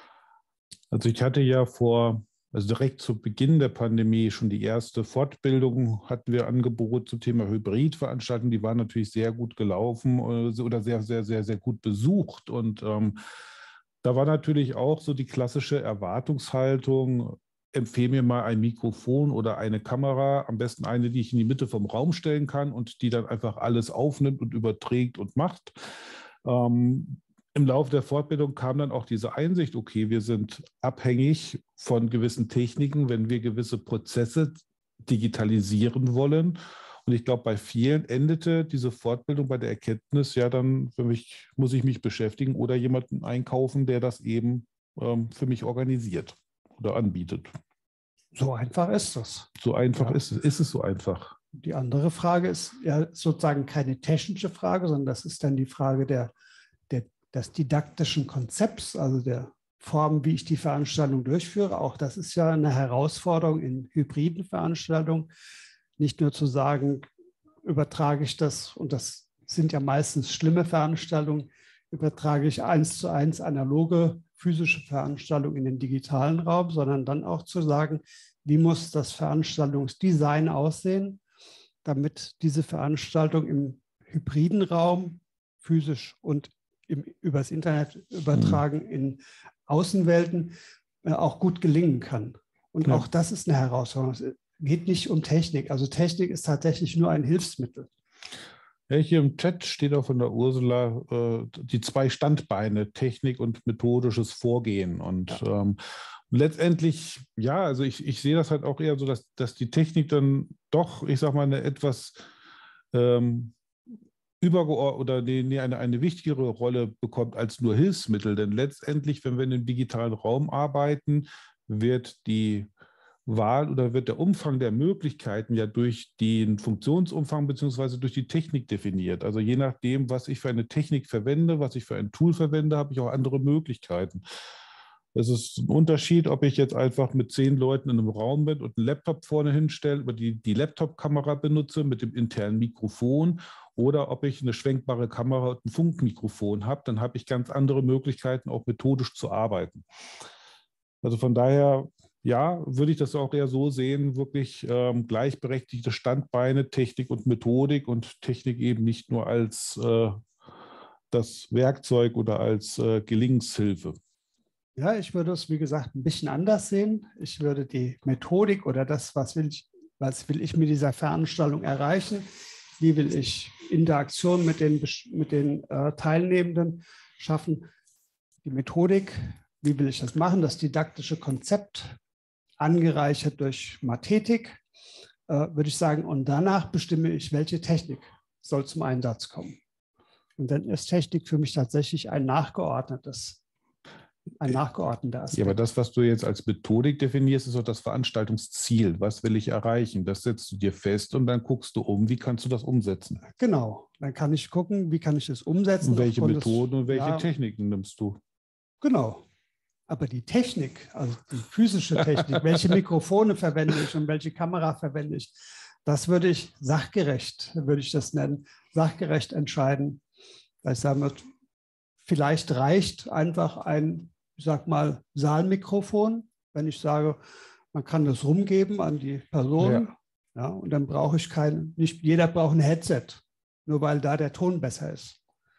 also ich hatte ja vor, also direkt zu Beginn der Pandemie schon die erste Fortbildung, hatten wir Angebot zum Thema Hybridveranstaltungen, die waren natürlich sehr gut gelaufen oder sehr, sehr, sehr, sehr gut besucht und ähm, da war natürlich auch so die klassische Erwartungshaltung, empfehle mir mal ein Mikrofon oder eine Kamera, am besten eine, die ich in die Mitte vom Raum stellen kann und die dann einfach alles aufnimmt und überträgt und macht. Ähm, im Laufe der Fortbildung kam dann auch diese Einsicht, okay, wir sind abhängig von gewissen Techniken, wenn wir gewisse Prozesse digitalisieren wollen. Und ich glaube, bei vielen endete diese Fortbildung bei der Erkenntnis, ja, dann für mich, muss ich mich beschäftigen oder jemanden einkaufen, der das eben ähm, für mich organisiert oder anbietet. So einfach ist das. So einfach ja. ist es. Ist es so einfach? Die andere Frage ist ja sozusagen keine technische Frage, sondern das ist dann die Frage der, der, des didaktischen Konzepts, also der Form, wie ich die Veranstaltung durchführe. Auch das ist ja eine Herausforderung in hybriden Veranstaltungen. Nicht nur zu sagen, übertrage ich das, und das sind ja meistens schlimme Veranstaltungen, übertrage ich eins zu eins analoge physische Veranstaltungen in den digitalen Raum, sondern dann auch zu sagen, wie muss das Veranstaltungsdesign aussehen, damit diese Veranstaltung im hybriden Raum, physisch und im, übers Internet übertragen in Außenwelten, äh, auch gut gelingen kann. Und ja. auch das ist eine Herausforderung. Es geht nicht um Technik. Also Technik ist tatsächlich nur ein Hilfsmittel. Ja, hier im Chat steht auch von der Ursula äh, die zwei Standbeine, Technik und methodisches Vorgehen. Und ja. ähm, letztendlich, ja, also ich, ich sehe das halt auch eher so, dass, dass die Technik dann doch, ich sag mal, eine etwas ähm, übergeordnet oder nee, nee, eine, eine wichtigere Rolle bekommt als nur Hilfsmittel. Denn letztendlich, wenn wir in dem digitalen Raum arbeiten, wird die Wahl oder wird der Umfang der Möglichkeiten ja durch den Funktionsumfang bzw. durch die Technik definiert. Also je nachdem, was ich für eine Technik verwende, was ich für ein Tool verwende, habe ich auch andere Möglichkeiten. Es ist ein Unterschied, ob ich jetzt einfach mit zehn Leuten in einem Raum bin und einen Laptop vorne hinstelle, über die, die Laptop-Kamera benutze mit dem internen Mikrofon oder ob ich eine schwenkbare Kamera und ein Funkmikrofon habe, dann habe ich ganz andere Möglichkeiten, auch methodisch zu arbeiten. Also von daher, ja, würde ich das auch eher so sehen, wirklich ähm, gleichberechtigte Standbeine, Technik und Methodik und Technik eben nicht nur als äh, das Werkzeug oder als äh, Gelingenshilfe. Ja, ich würde es, wie gesagt, ein bisschen anders sehen. Ich würde die Methodik oder das, was will ich, was will ich mit dieser Veranstaltung erreichen, wie will ich Interaktion mit den, mit den äh, Teilnehmenden schaffen, die Methodik, wie will ich das machen, das didaktische Konzept, angereichert durch Mathetik, äh, würde ich sagen, und danach bestimme ich, welche Technik soll zum Einsatz kommen. Und dann ist Technik für mich tatsächlich ein nachgeordnetes, ein nachgeordneter Aspekt. Ja, aber das, was du jetzt als Methodik definierst, ist auch das Veranstaltungsziel. Was will ich erreichen? Das setzt du dir fest und dann guckst du um, wie kannst du das umsetzen? Genau, dann kann ich gucken, wie kann ich das umsetzen. Und welche Methoden des, und welche ja, Techniken nimmst du? Genau. Aber die Technik, also die physische Technik, welche Mikrofone verwende ich und welche Kamera verwende ich, das würde ich sachgerecht, würde ich das nennen, sachgerecht entscheiden. Weil ich sagen würde, vielleicht reicht einfach ein, ich sag mal, Saalmikrofon, wenn ich sage, man kann das rumgeben an die Person. Ja. Ja, und dann brauche ich kein, nicht jeder braucht ein Headset, nur weil da der Ton besser ist.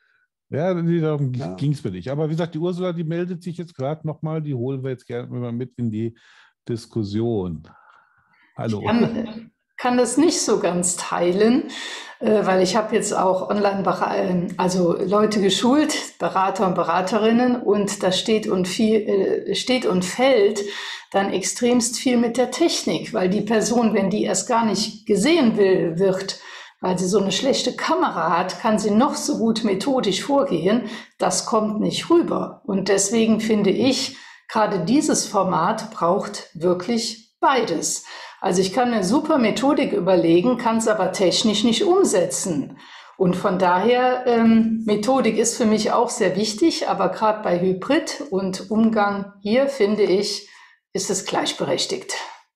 Ja, darum Ja. ging es mir nicht. Aber wie gesagt, die Ursula, die meldet sich jetzt gerade nochmal, die holen wir jetzt gerne mal mit in die Diskussion. Hallo. Ich kann, kann das nicht so ganz teilen, äh, weil ich habe jetzt auch online, also Leute geschult, Berater und Beraterinnen, und da steht und, viel, äh, steht und fällt dann extremst viel mit der Technik, weil die Person, wenn die erst gar nicht gesehen will, wird, weil sie so eine schlechte Kamera hat, kann sie noch so gut methodisch vorgehen, das kommt nicht rüber. Und deswegen finde ich, gerade dieses Format braucht wirklich beides. Also ich kann eine super Methodik überlegen, kann es aber technisch nicht umsetzen. Und von daher, ähm, Methodik ist für mich auch sehr wichtig, aber gerade bei Hybrid und Umgang hier, finde ich, ist es gleichberechtigt.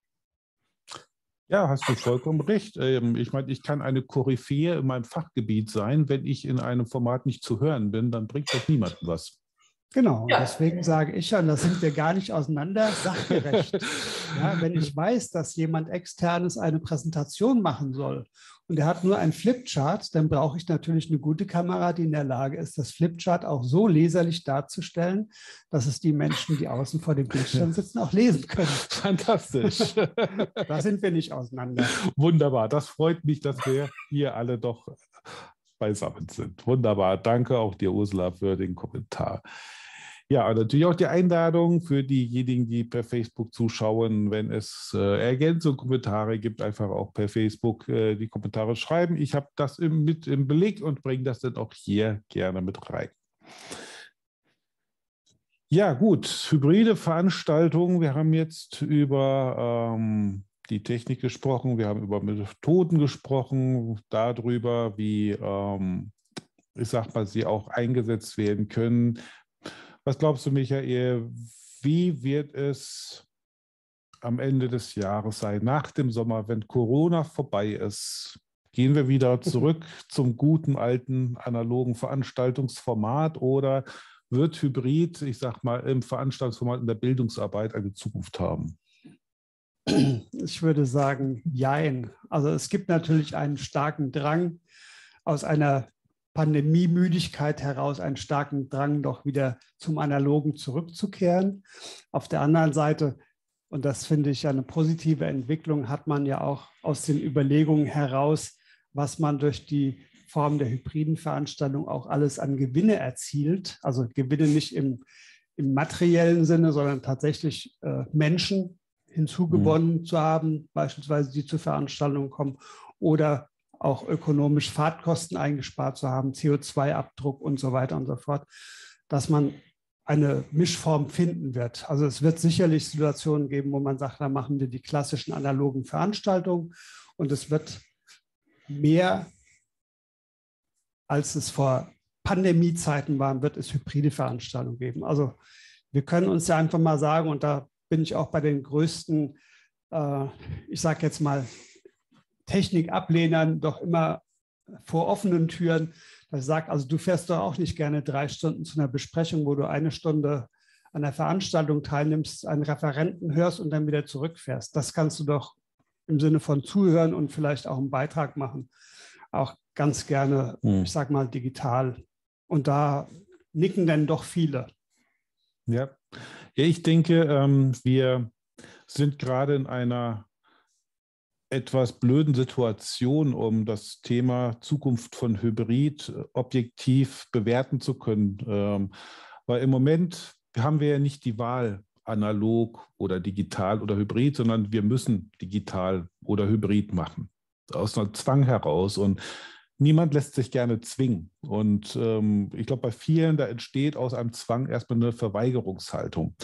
Ja, hast du vollkommen recht. Ich meine, ich kann eine Koryphäe in meinem Fachgebiet sein. Wenn ich in einem Format nicht zu hören bin, dann bringt das niemandem was. Genau, Ja. deswegen sage ich ja, und da sind wir gar nicht auseinander, sachgerecht. Ja, wenn ich weiß, dass jemand Externes eine Präsentation machen soll und er hat nur ein Flipchart, dann brauche ich natürlich eine gute Kamera, die in der Lage ist, das Flipchart auch so leserlich darzustellen, dass es die Menschen, die außen vor dem Bildschirm sitzen, auch lesen können. Fantastisch. Da sind wir nicht auseinander. Wunderbar, das freut mich, dass wir hier alle doch beisammen sind. Wunderbar, danke auch dir, Ursula, für den Kommentar. Ja, und natürlich auch die Einladung für diejenigen, die per Facebook zuschauen, wenn es äh, Ergänzungen, Kommentare gibt, einfach auch per Facebook äh, die Kommentare schreiben. Ich habe das im, mit im Beleg und bringe das dann auch hier gerne mit rein. Ja, gut, hybride Veranstaltungen. Wir haben jetzt über ähm, die Technik gesprochen, wir haben über Methoden gesprochen, darüber, wie, ähm, ich sag mal, sie auch eingesetzt werden können. Was glaubst du, Michael, wie wird es am Ende des Jahres sein, nach dem Sommer, wenn Corona vorbei ist? Gehen wir wieder zurück zum guten alten analogen Veranstaltungsformat oder wird Hybrid, ich sag mal, im Veranstaltungsformat in der Bildungsarbeit eine Zukunft haben? Ich würde sagen, jein. Also es gibt natürlich einen starken Drang aus einer Pandemiemüdigkeit heraus, einen starken Drang, doch wieder zum Analogen zurückzukehren. Auf der anderen Seite, und das finde ich eine positive Entwicklung, hat man ja auch aus den Überlegungen heraus, was man durch die Form der hybriden Veranstaltung auch alles an Gewinne erzielt. Also Gewinne nicht im, im materiellen Sinne, sondern tatsächlich äh, Menschen hinzugewonnen mhm. zu haben, beispielsweise die zur Veranstaltung kommen, oder auch ökonomisch Fahrtkosten eingespart zu haben, C O zwei Abdruck und so weiter und so fort, dass man eine Mischform finden wird. Also es wird sicherlich Situationen geben, wo man sagt, da machen wir die klassischen analogen Veranstaltungen, und es wird mehr, als es vor Pandemiezeiten war, wird es hybride Veranstaltungen geben. Also wir können uns ja einfach mal sagen, und da bin ich auch bei den größten, äh, ich sage jetzt mal, Technikablehnern doch immer vor offenen Türen, dass ich sage, also du fährst doch auch nicht gerne drei Stunden zu einer Besprechung, wo du eine Stunde an der Veranstaltung teilnimmst, einen Referenten hörst und dann wieder zurückfährst. Das kannst du doch im Sinne von Zuhören und vielleicht auch einen Beitrag machen, auch ganz gerne, hm. ich sage mal, digital. Und da nicken dann doch viele. Ja, ja ich denke, ähm, wir sind gerade in einer etwas blöden Situation, um das Thema Zukunft von Hybrid objektiv bewerten zu können. Ähm, weil im Moment haben wir ja nicht die Wahl, analog oder digital oder hybrid, sondern wir müssen digital oder hybrid machen. Aus einem Zwang heraus. Und niemand lässt sich gerne zwingen. Und ähm, ich glaube, bei vielen, da entsteht aus einem Zwang erstmal eine Verweigerungshaltung.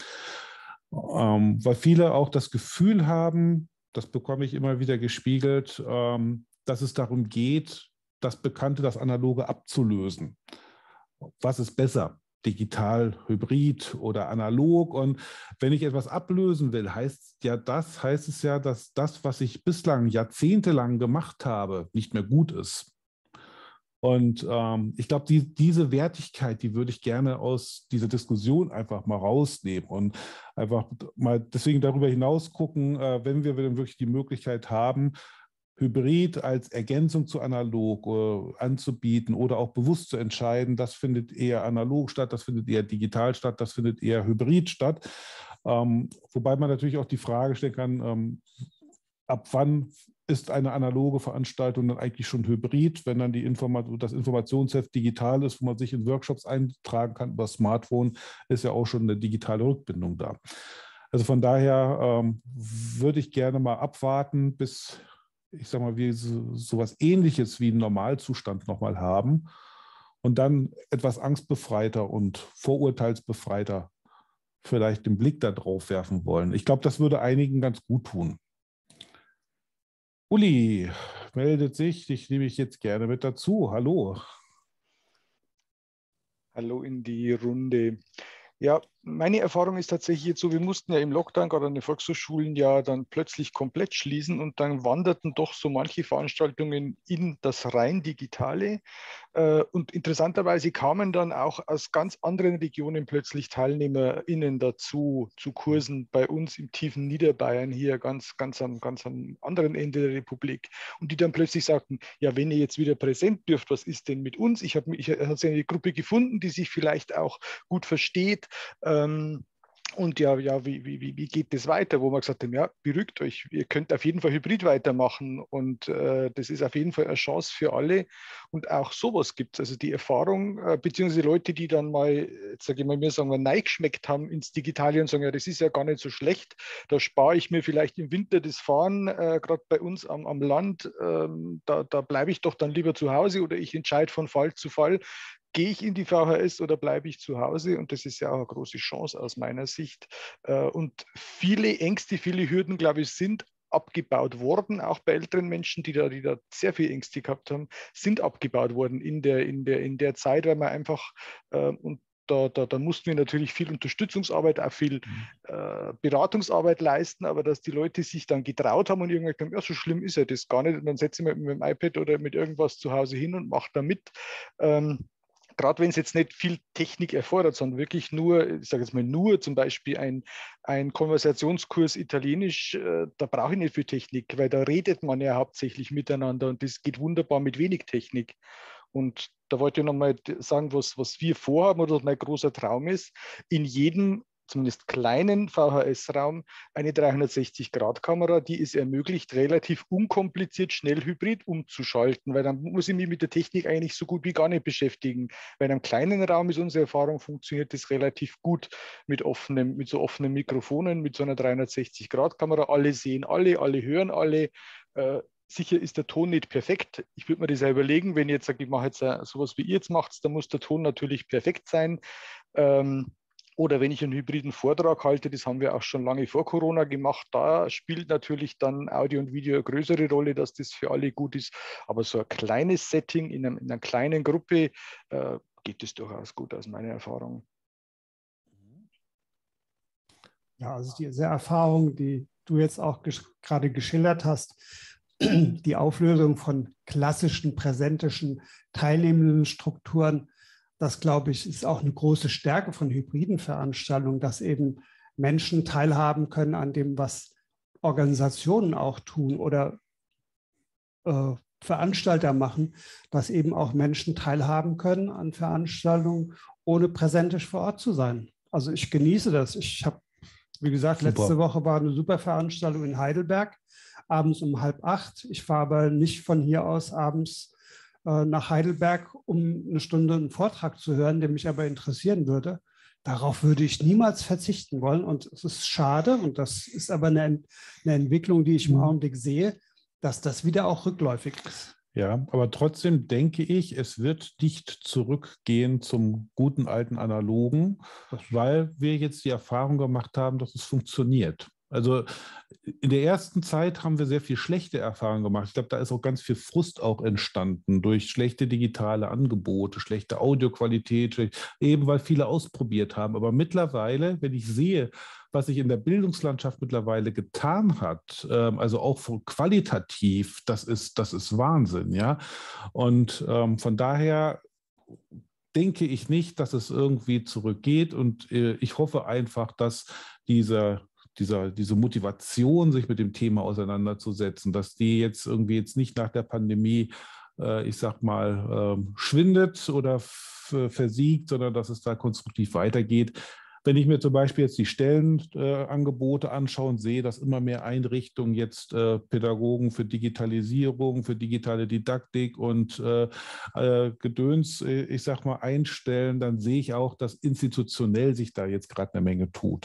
Ähm, weil viele auch das Gefühl haben, das bekomme ich immer wieder gespiegelt, ähm, dass es darum geht, das Bekannte, das Analoge abzulösen. Was ist besser? Digital, hybrid oder analog? Und wenn ich etwas ablösen will, heißt ja das, heißt es ja, dass das, was ich bislang jahrzehntelang gemacht habe, nicht mehr gut ist. Und ähm, ich glaube, die, diese Wertigkeit, die würde ich gerne aus dieser Diskussion einfach mal rausnehmen und einfach mal deswegen darüber hinaus gucken, äh, wenn wir dann wirklich die Möglichkeit haben, Hybrid als Ergänzung zu analog äh, anzubieten oder auch bewusst zu entscheiden, das findet eher analog statt, das findet eher digital statt, das findet eher hybrid statt. Ähm, wobei man natürlich auch die Frage stellen kann, ähm, ab wann ist eine analoge Veranstaltung dann eigentlich schon hybrid, wenn dann die Informa- das Informationsheft digital ist, wo man sich in Workshops eintragen kann über Smartphone, ist ja auch schon eine digitale Rückbindung da. Also von daher ähm, würde ich gerne mal abwarten, bis, ich sag mal, wir so, sowas Ähnliches wie einen Normalzustand nochmal haben und dann etwas angstbefreiter und vorurteilsbefreiter vielleicht den Blick da drauf werfen wollen. Ich glaube, das würde einigen ganz gut tun. Uli meldet sich, dich nehme ich jetzt gerne mit dazu. Hallo. Hallo in die Runde. Ja, meine Erfahrung ist tatsächlich jetzt so, wir mussten ja im Lockdown gerade an den Volkshochschulen ja dann plötzlich komplett schließen und dann wanderten doch so manche Veranstaltungen in das rein Digitale. Und interessanterweise kamen dann auch aus ganz anderen Regionen plötzlich TeilnehmerInnen dazu, zu Kursen bei uns im tiefen Niederbayern, hier ganz, ganz, am, ganz am anderen Ende der Republik. Und die dann plötzlich sagten, ja, wenn ihr jetzt wieder präsent dürft, was ist denn mit uns? Ich habe ich hab eine Gruppe gefunden, die sich vielleicht auch gut versteht. Ähm, Und ja, ja wie, wie, wie geht das weiter? Wo wir gesagt haben, ja, beruhigt euch, ihr könnt auf jeden Fall hybrid weitermachen und äh, das ist auf jeden Fall eine Chance für alle und auch sowas gibt es. Also die Erfahrung, äh, beziehungsweise Leute, die dann mal, jetzt sage ich mal, mir sagen wir, neigeschmeckt haben ins Digitale und sagen, ja, das ist ja gar nicht so schlecht, da spare ich mir vielleicht im Winter das Fahren, äh, gerade bei uns am, am Land, ähm, da, da bleibe ich doch dann lieber zu Hause oder ich entscheide von Fall zu Fall, gehe ich in die V H S oder bleibe ich zu Hause? Und das ist ja auch eine große Chance aus meiner Sicht. Und viele Ängste, viele Hürden, glaube ich, sind abgebaut worden, auch bei älteren Menschen, die da, die da sehr viel Ängste gehabt haben, sind abgebaut worden in der, in der, in der Zeit, weil man einfach, und Da, da, da mussten wir natürlich viel Unterstützungsarbeit, auch viel äh, Beratungsarbeit leisten, aber dass die Leute sich dann getraut haben und irgendwann gesagt haben, ja, so schlimm ist ja das gar nicht. Und dann setze ich mich mit dem iPad oder mit irgendwas zu Hause hin und mache da mit. Ähm, Gerade wenn es jetzt nicht viel Technik erfordert, sondern wirklich nur, ich sage jetzt mal nur zum Beispiel ein, ein Konversationskurs Italienisch, äh, da brauche ich nicht viel Technik, weil da redet man ja hauptsächlich miteinander und das geht wunderbar mit wenig Technik. Und da wollte ich nochmal sagen, was, was wir vorhaben oder was mein großer Traum ist, in jedem zumindest kleinen V H S-Raum eine dreihundertsechzig Grad Kamera, die es ermöglicht, relativ unkompliziert schnell hybrid umzuschalten, weil dann muss ich mich mit der Technik eigentlich so gut wie gar nicht beschäftigen. Bei einem kleinen Raum ist unsere Erfahrung, funktioniert das relativ gut mit, offenem, mit so offenen Mikrofonen, mit so einer dreihundertsechzig Grad Kamera. Alle sehen alle, alle hören alle. Äh, Sicher ist der Ton nicht perfekt. Ich würde mir das ja überlegen, wenn ich jetzt sage, ich mache jetzt sowas wie ihr jetzt macht, dann muss der Ton natürlich perfekt sein. Ähm, Oder wenn ich einen hybriden Vortrag halte, das haben wir auch schon lange vor Corona gemacht, da spielt natürlich dann Audio und Video eine größere Rolle, dass das für alle gut ist. Aber so ein kleines Setting in, einem, in einer kleinen Gruppe äh, geht es durchaus gut aus meiner Erfahrung. Ja, also diese Erfahrung, die du jetzt auch ges- gerade geschildert hast, die Auflösung von klassischen, präsentischen, teilnehmenden Strukturen, das, glaube ich, ist auch eine große Stärke von hybriden Veranstaltungen, dass eben Menschen teilhaben können an dem, was Organisationen auch tun oder äh, Veranstalter machen, dass eben auch Menschen teilhaben können an Veranstaltungen, ohne präsentisch vor Ort zu sein. Also ich genieße das. Ich habe, wie gesagt, Super. Letzte Woche war eine super Veranstaltung in Heidelberg, abends um halb acht. Ich fahre aber nicht von hier aus abends nach Heidelberg, um eine Stunde einen Vortrag zu hören, der mich aber interessieren würde. Darauf würde ich niemals verzichten wollen. Und es ist schade, und das ist aber eine, eine Entwicklung, die ich im Augenblick sehe, dass das wieder auch rückläufig ist. Ja, aber trotzdem denke ich, es wird nicht zurückgehen zum guten alten Analogen, weil wir jetzt die Erfahrung gemacht haben, dass es funktioniert. Also in der ersten Zeit haben wir sehr viel schlechte Erfahrungen gemacht. Ich glaube, da ist auch ganz viel Frust auch entstanden durch schlechte digitale Angebote, schlechte Audioqualität, eben weil viele ausprobiert haben. Aber mittlerweile, wenn ich sehe, was sich in der Bildungslandschaft mittlerweile getan hat, ähm, also auch qualitativ, das ist, das ist Wahnsinn, ja. Und ähm, von daher denke ich nicht, dass es irgendwie zurückgeht. Und äh, ich hoffe einfach, dass dieser dieser, diese Motivation, sich mit dem Thema auseinanderzusetzen, dass die jetzt irgendwie jetzt nicht nach der Pandemie, äh, ich sag mal, äh, schwindet oder versiegt, sondern dass es da konstruktiv weitergeht. Wenn ich mir zum Beispiel jetzt die Stellenangebote äh, anschaue und sehe, dass immer mehr Einrichtungen jetzt äh, Pädagogen für Digitalisierung, für digitale Didaktik und äh, äh, Gedöns, äh, ich sag mal, einstellen, dann sehe ich auch, dass institutionell sich da jetzt gerade eine Menge tut.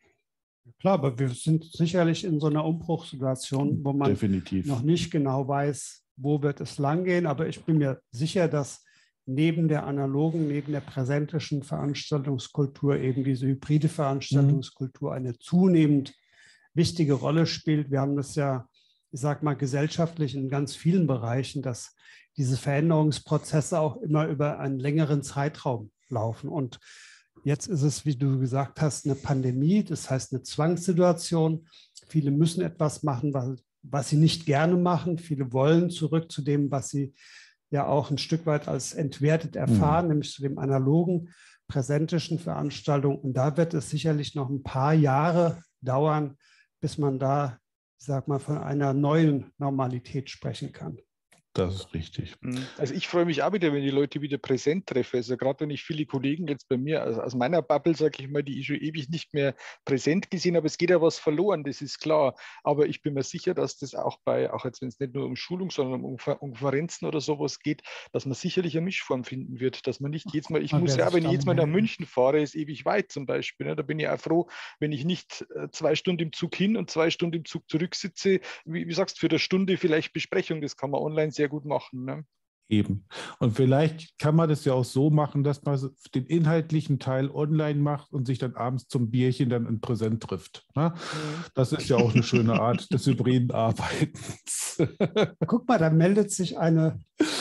Klar, aber wir sind sicherlich in so einer Umbruchssituation, wo man Definitiv noch nicht genau weiß, wo wird es langgehen. Aber ich bin mir sicher, dass neben der analogen, neben der präsentischen Veranstaltungskultur eben diese hybride Veranstaltungskultur eine zunehmend wichtige Rolle spielt. Wir haben das ja, ich sage mal, gesellschaftlich in ganz vielen Bereichen, dass diese Veränderungsprozesse auch immer über einen längeren Zeitraum laufen. Und jetzt ist es, wie du gesagt hast, eine Pandemie, das heißt eine Zwangssituation. Viele müssen etwas machen, was, was sie nicht gerne machen. Viele wollen zurück zu dem, was sie ja auch ein Stück weit als entwertet erfahren, mhm. nämlich zu dem analogen, präsentischen Veranstaltungen. Und da wird es sicherlich noch ein paar Jahre dauern, bis man da, ich sag mal, von einer neuen Normalität sprechen kann. Das ist richtig. Also ich freue mich auch wieder, wenn die Leute wieder präsent treffe. Also gerade wenn ich viele Kollegen jetzt bei mir, also aus meiner Bubble, sage ich mal, die ich schon ewig nicht mehr präsent gesehen habe, es geht ja was verloren, das ist klar. Aber ich bin mir sicher, dass das auch bei, auch jetzt wenn es nicht nur um Schulung, sondern um Konferenzen oder sowas geht, dass man sicherlich eine Mischform finden wird, dass man nicht jedes Mal, ich man muss ja, wenn ich jetzt mal nach München fahre, ist ewig weit zum Beispiel. Ne? Da bin ich auch froh, wenn ich nicht zwei Stunden im Zug hin und zwei Stunden im Zug zurück sitze. Wie, wie sagst du, für eine Stunde vielleicht Besprechung, das kann man online sehr gut machen. Ne? Eben. Und vielleicht kann man das ja auch so machen, dass man den inhaltlichen Teil online macht und sich dann abends zum Bierchen dann in Präsent trifft. Ne? Das ist ja auch eine schöne Art des hybriden Arbeitens. Guck mal, da meldet sich eine.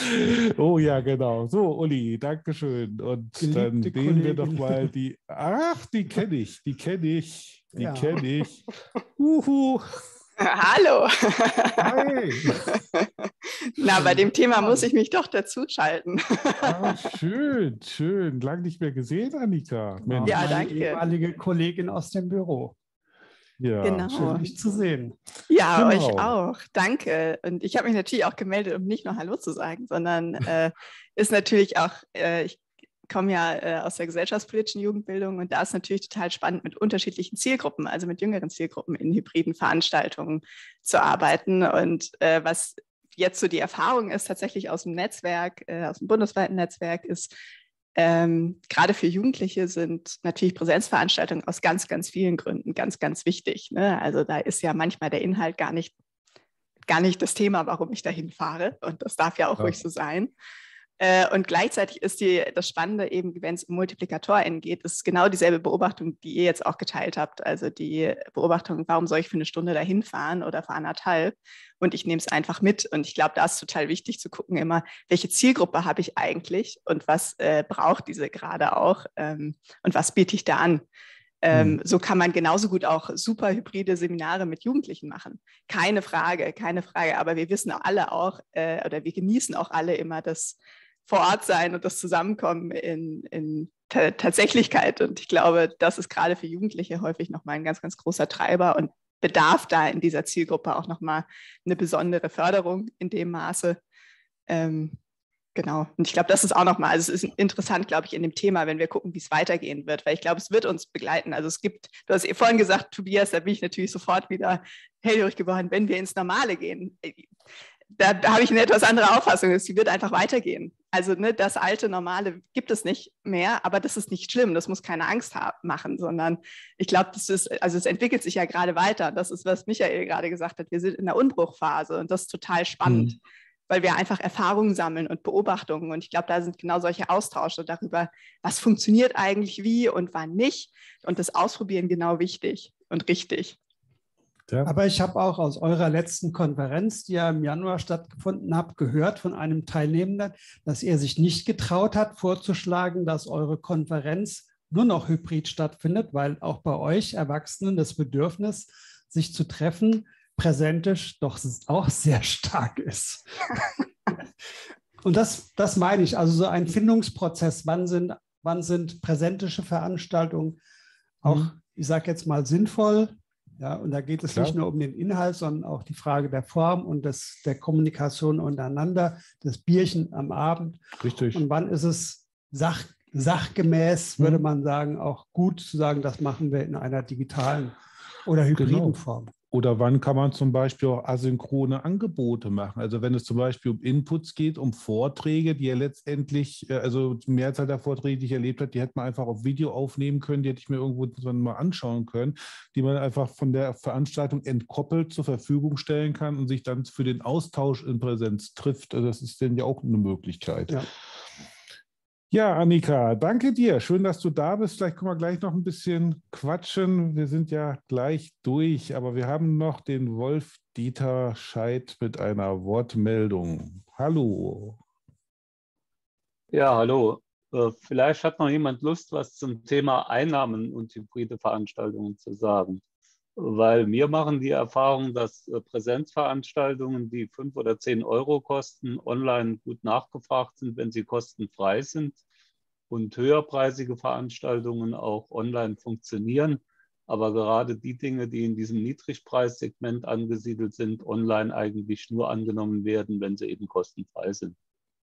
Oh ja, genau. So, Uli, danke schön. Und dann sehen Kollegin. wir doch mal die. Ach, die kenne ich, die kenne ich, die ja. kenne ich. Uhu. Hallo. Hi. Na, bei dem Thema muss ich mich doch dazuschalten. Ah, schön, schön. Lang nicht mehr gesehen, Annika. Mensch. Ja, danke. Meine ehemalige Kollegin aus dem Büro. Ja, genau. Schön, dich zu sehen. Ja, genau. Euch auch. Danke. Und ich habe mich natürlich auch gemeldet, um nicht nur Hallo zu sagen, sondern äh, ist natürlich auch, äh, ich komme ja äh, aus der gesellschaftspolitischen Jugendbildung und da ist natürlich total spannend, mit unterschiedlichen Zielgruppen, also mit jüngeren Zielgruppen in hybriden Veranstaltungen zu arbeiten. Und äh, was jetzt so die Erfahrung ist, tatsächlich aus dem Netzwerk, äh, aus dem bundesweiten Netzwerk, ist, ähm, gerade für Jugendliche sind natürlich Präsenzveranstaltungen aus ganz, ganz vielen Gründen ganz, ganz wichtig. Ne? Also da ist ja manchmal der Inhalt gar nicht, gar nicht das Thema, warum ich dahin fahre. Und das darf ja auch ja. ruhig so sein. Und gleichzeitig ist die, das Spannende eben, wenn es um MultiplikatorInnen geht, ist genau dieselbe Beobachtung, die ihr jetzt auch geteilt habt. Also die Beobachtung, warum soll ich für eine Stunde dahin fahren oder für anderthalb? Und ich nehme es einfach mit. Und ich glaube, da ist total wichtig zu gucken immer, welche Zielgruppe habe ich eigentlich und was äh, braucht diese gerade auch ähm, und was biete ich da an? Ähm, so kann man genauso gut auch super hybride Seminare mit Jugendlichen machen. Keine Frage, keine Frage. Aber wir wissen alle auch, äh, oder wir genießen auch alle immer das vor Ort sein und das Zusammenkommen in, in T- Tatsächlichkeit. Und ich glaube, das ist gerade für Jugendliche häufig nochmal ein ganz, ganz großer Treiber und bedarf da in dieser Zielgruppe auch nochmal eine besondere Förderung in dem Maße. Ähm, Genau. Und ich glaube, das ist auch nochmal, also es ist interessant, glaube ich, in dem Thema, wenn wir gucken, wie es weitergehen wird, weil ich glaube, es wird uns begleiten. Also es gibt, du hast vorhin gesagt, Tobias, da bin ich natürlich sofort wieder hellhörig geworden, wenn wir ins Normale gehen. Da, da habe ich eine etwas andere Auffassung, es wird einfach weitergehen. Also ne, das alte Normale gibt es nicht mehr, aber das ist nicht schlimm, das muss keine Angst haben, machen, sondern ich glaube, das ist, also es entwickelt sich ja gerade weiter. Das ist, was Michael gerade gesagt hat, wir sind in der Umbruchphase und das ist total spannend. Mhm. Weil wir einfach Erfahrungen sammeln und Beobachtungen. Und ich glaube, da sind genau solche Austausche darüber, was funktioniert eigentlich wie und wann nicht. Und das Ausprobieren genau wichtig und richtig. Ja. Aber ich habe auch aus eurer letzten Konferenz, die ja im Januar stattgefunden hat, gehört von einem Teilnehmenden, dass er sich nicht getraut hat, vorzuschlagen, dass eure Konferenz nur noch hybrid stattfindet, weil auch bei euch Erwachsenen das Bedürfnis, sich zu treffen, präsentisch doch auch sehr stark ist. Und das, das meine ich, also so ein Findungsprozess, wann sind, wann sind präsentische Veranstaltungen auch, mhm. ich sage jetzt mal, sinnvoll, Ja, und da geht es Klar. nicht nur um den Inhalt, sondern auch die Frage der Form und des, der Kommunikation untereinander, das Bierchen am Abend. Richtig. Und wann ist es sach, sachgemäß, würde Mhm. man sagen, auch gut zu sagen, das machen wir in einer digitalen oder hybriden Genau. Form. Oder wann kann man zum Beispiel auch asynchrone Angebote machen? Also wenn es zum Beispiel um Inputs geht, um Vorträge, die ja letztendlich, äh, also die Mehrzahl der Vorträge, die ich erlebt habe, die hätte man einfach auf Video aufnehmen können, die hätte ich mir irgendwo dann mal anschauen können, die man einfach von der Veranstaltung entkoppelt zur Verfügung stellen kann und sich dann für den Austausch in Präsenz trifft. Also das ist dann ja auch eine Möglichkeit. Ja. Ja, Annika, danke dir. Schön, dass du da bist. Vielleicht können wir gleich noch ein bisschen quatschen. Wir sind ja gleich durch, aber wir haben noch den Wolf-Dieter Scheidt mit einer Wortmeldung. Hallo. Ja, hallo. Äh, Vielleicht hat noch jemand Lust, was zum Thema Einnahmen und hybride Veranstaltungen zu sagen. Weil wir machen die Erfahrung, dass äh, Präsenzveranstaltungen, die fünf oder zehn Euro kosten, online gut nachgefragt sind, wenn sie kostenfrei sind. Und höherpreisige Veranstaltungen auch online funktionieren. Aber gerade die Dinge, die in diesem Niedrigpreissegment angesiedelt sind, online eigentlich nur angenommen werden, wenn sie eben kostenfrei sind.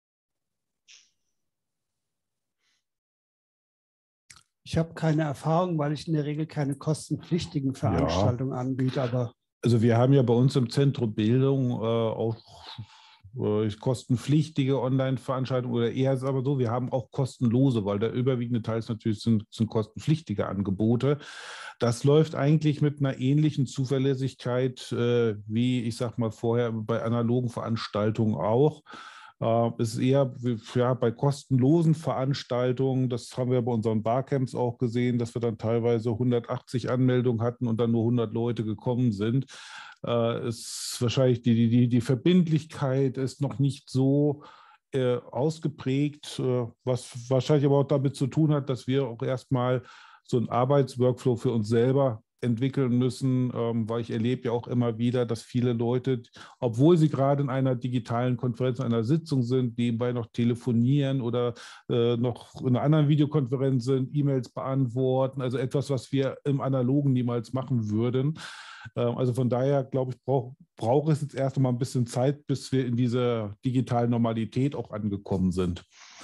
Ich habe keine Erfahrung, weil ich in der Regel keine kostenpflichtigen Veranstaltungen ja. anbiete, aber also wir haben ja bei uns im Zentrum Bildung äh, auch äh, kostenpflichtige Online-Veranstaltungen oder eher ist es aber so, wir haben auch kostenlose, weil der überwiegende Teil natürlich sind, sind kostenpflichtige Angebote. Das läuft eigentlich mit einer ähnlichen Zuverlässigkeit äh, wie, ich sag mal, vorher bei analogen Veranstaltungen auch. Uh, ist eher ja, bei kostenlosen Veranstaltungen, das haben wir bei unseren Barcamps auch gesehen, dass wir dann teilweise hundertachtzig Anmeldungen hatten und dann nur hundert Leute gekommen sind. Uh, ist wahrscheinlich die, die, die Verbindlichkeit ist noch nicht so äh, ausgeprägt, äh, was wahrscheinlich aber auch damit zu tun hat, dass wir auch erstmal so einen Arbeitsworkflow für uns selber entwickeln müssen, ähm, weil ich erlebe ja auch immer wieder, dass viele Leute, obwohl sie gerade in einer digitalen Konferenz, in einer Sitzung sind, nebenbei noch telefonieren oder äh, noch in einer anderen Videokonferenz sind, E-Mails beantworten, also etwas, was wir im Analogen niemals machen würden. Ähm, also von daher, glaube ich, braucht braucht es jetzt erst mal ein bisschen Zeit, bis wir in dieser digitalen Normalität auch angekommen sind.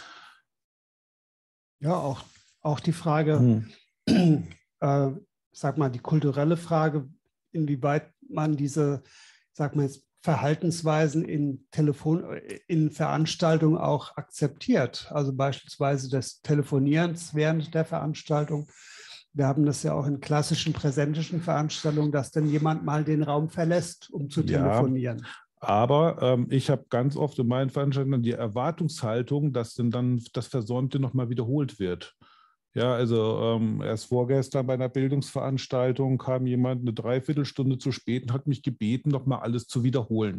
Ja, auch, auch die Frage, hm. äh, sag mal, die kulturelle Frage, inwieweit man diese, sag mal jetzt, Verhaltensweisen in Telefon, in Veranstaltungen auch akzeptiert. Also beispielsweise des Telefonierens während der Veranstaltung. Wir haben das ja auch in klassischen präsentischen Veranstaltungen, dass dann jemand mal den Raum verlässt, um zu telefonieren. Ja. Aber ähm, ich habe ganz oft in meinen Veranstaltungen die Erwartungshaltung, dass denn dann das Versäumte nochmal wiederholt wird. Ja, also ähm, erst vorgestern bei einer Bildungsveranstaltung kam jemand eine Dreiviertelstunde zu spät und hat mich gebeten, nochmal alles zu wiederholen.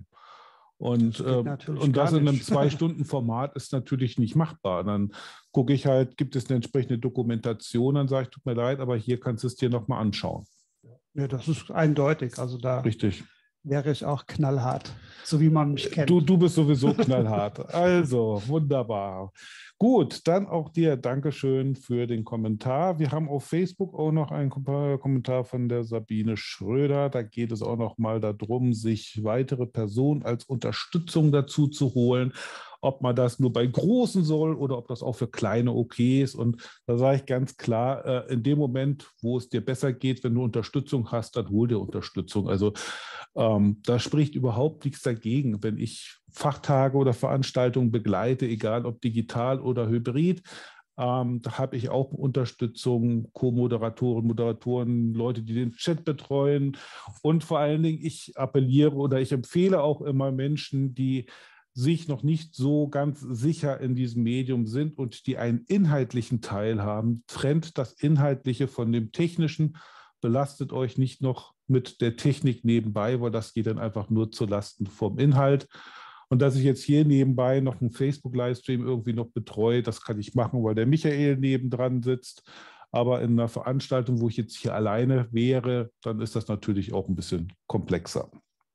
Und das, äh, und das in einem Zwei-Stunden-Format ist natürlich nicht machbar. Dann gucke ich halt, gibt es eine entsprechende Dokumentation, dann sage ich, tut mir leid, aber hier kannst du es dir nochmal anschauen. Ja, das ist eindeutig. Also da Richtig. wäre ich auch knallhart, so wie man mich kennt. Du, du bist sowieso knallhart. Also, wunderbar. Gut, dann auch dir Dankeschön für den Kommentar. Wir haben auf Facebook auch noch einen Kommentar von der Sabine Schröder. Da geht es auch noch mal darum, sich weitere Personen als Unterstützung dazu zu holen. Ob man das nur bei Großen soll oder ob das auch für Kleine okay ist. Und da sage ich ganz klar, in dem Moment, wo es dir besser geht, wenn du Unterstützung hast, dann hol dir Unterstützung. Also ähm, da spricht überhaupt nichts dagegen, wenn ich Fachtage oder Veranstaltungen begleite, egal ob digital oder hybrid. Ähm, da habe ich auch Unterstützung, Co-Moderatoren, Moderatoren, Leute, die den Chat betreuen. Und vor allen Dingen, ich appelliere oder ich empfehle auch immer Menschen, die sich noch nicht so ganz sicher in diesem Medium sind und die einen inhaltlichen Teil haben, trennt das Inhaltliche von dem Technischen, belastet euch nicht noch mit der Technik nebenbei, weil das geht dann einfach nur zu Lasten vom Inhalt. Und dass ich jetzt hier nebenbei noch einen Facebook-Livestream irgendwie noch betreue, das kann ich machen, weil der Michael nebendran sitzt. Aber in einer Veranstaltung, wo ich jetzt hier alleine wäre, dann ist das natürlich auch ein bisschen komplexer.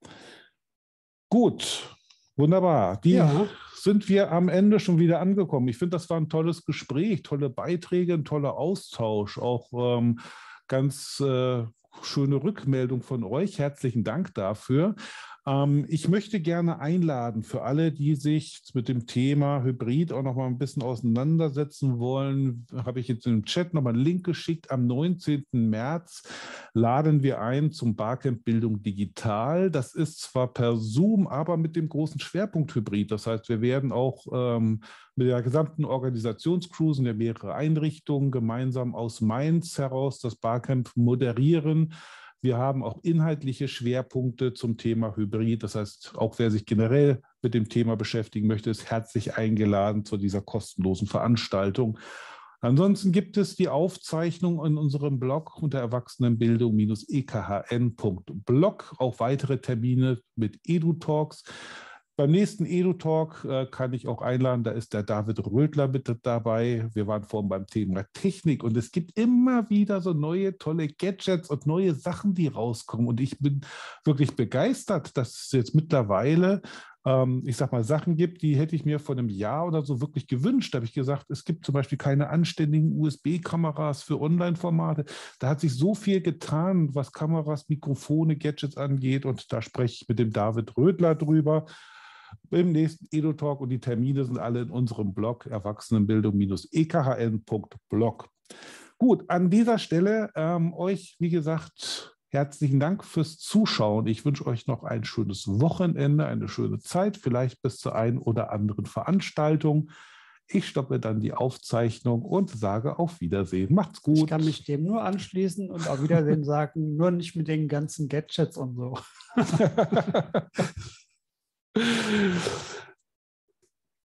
Gut. Wunderbar. Die ja. sind wir am Ende schon wieder angekommen. Ich finde, das war ein tolles Gespräch, tolle Beiträge, ein toller Austausch, auch ähm, ganz äh, schöne Rückmeldung von euch. Herzlichen Dank dafür. Ähm, ich möchte gerne einladen für alle, die sich mit dem Thema Hybrid auch noch mal ein bisschen auseinandersetzen wollen, habe ich jetzt im Chat noch mal einen Link geschickt. Am neunzehnten März laden wir ein zum Barcamp Bildung Digital. Das ist zwar per Zoom, aber mit dem großen Schwerpunkt Hybrid. Das heißt, wir werden auch ähm, mit der gesamten Organisationscrew, sind ja mehrere Einrichtungen, gemeinsam aus Mainz heraus das Barcamp moderieren. Wir haben auch inhaltliche Schwerpunkte zum Thema Hybrid. Das heißt, auch wer sich generell mit dem Thema beschäftigen möchte, ist herzlich eingeladen zu dieser kostenlosen Veranstaltung. Ansonsten gibt es die Aufzeichnung in unserem Blog unter erwachsenenbildung Bindestrich e k h n Punkt blog. Auch weitere Termine mit EduTalks. Beim nächsten EduTalk äh, kann ich auch einladen, da ist der David Rödler mit dabei. Wir waren vorhin beim Thema Technik und es gibt immer wieder so neue, tolle Gadgets und neue Sachen, die rauskommen. Und ich bin wirklich begeistert, dass es jetzt mittlerweile, ähm, ich sag mal, Sachen gibt, die hätte ich mir vor einem Jahr oder so wirklich gewünscht. Da habe ich gesagt, es gibt zum Beispiel keine anständigen U S B-Kameras für Online-Formate. Da hat sich so viel getan, was Kameras, Mikrofone, Gadgets angeht. Und da spreche ich mit dem David Rödler drüber im nächsten EduTalk, und die Termine sind alle in unserem Blog erwachsenenbildung Bindestrich e k h n Punkt blog. Gut, an dieser Stelle ähm, euch, wie gesagt, herzlichen Dank fürs Zuschauen. Ich wünsche euch noch ein schönes Wochenende, eine schöne Zeit, vielleicht bis zur einen oder anderen Veranstaltung. Ich stoppe dann die Aufzeichnung und sage auf Wiedersehen. Macht's gut. Ich kann mich dem nur anschließen und auf Wiedersehen sagen, nur nicht mit den ganzen Gadgets und so.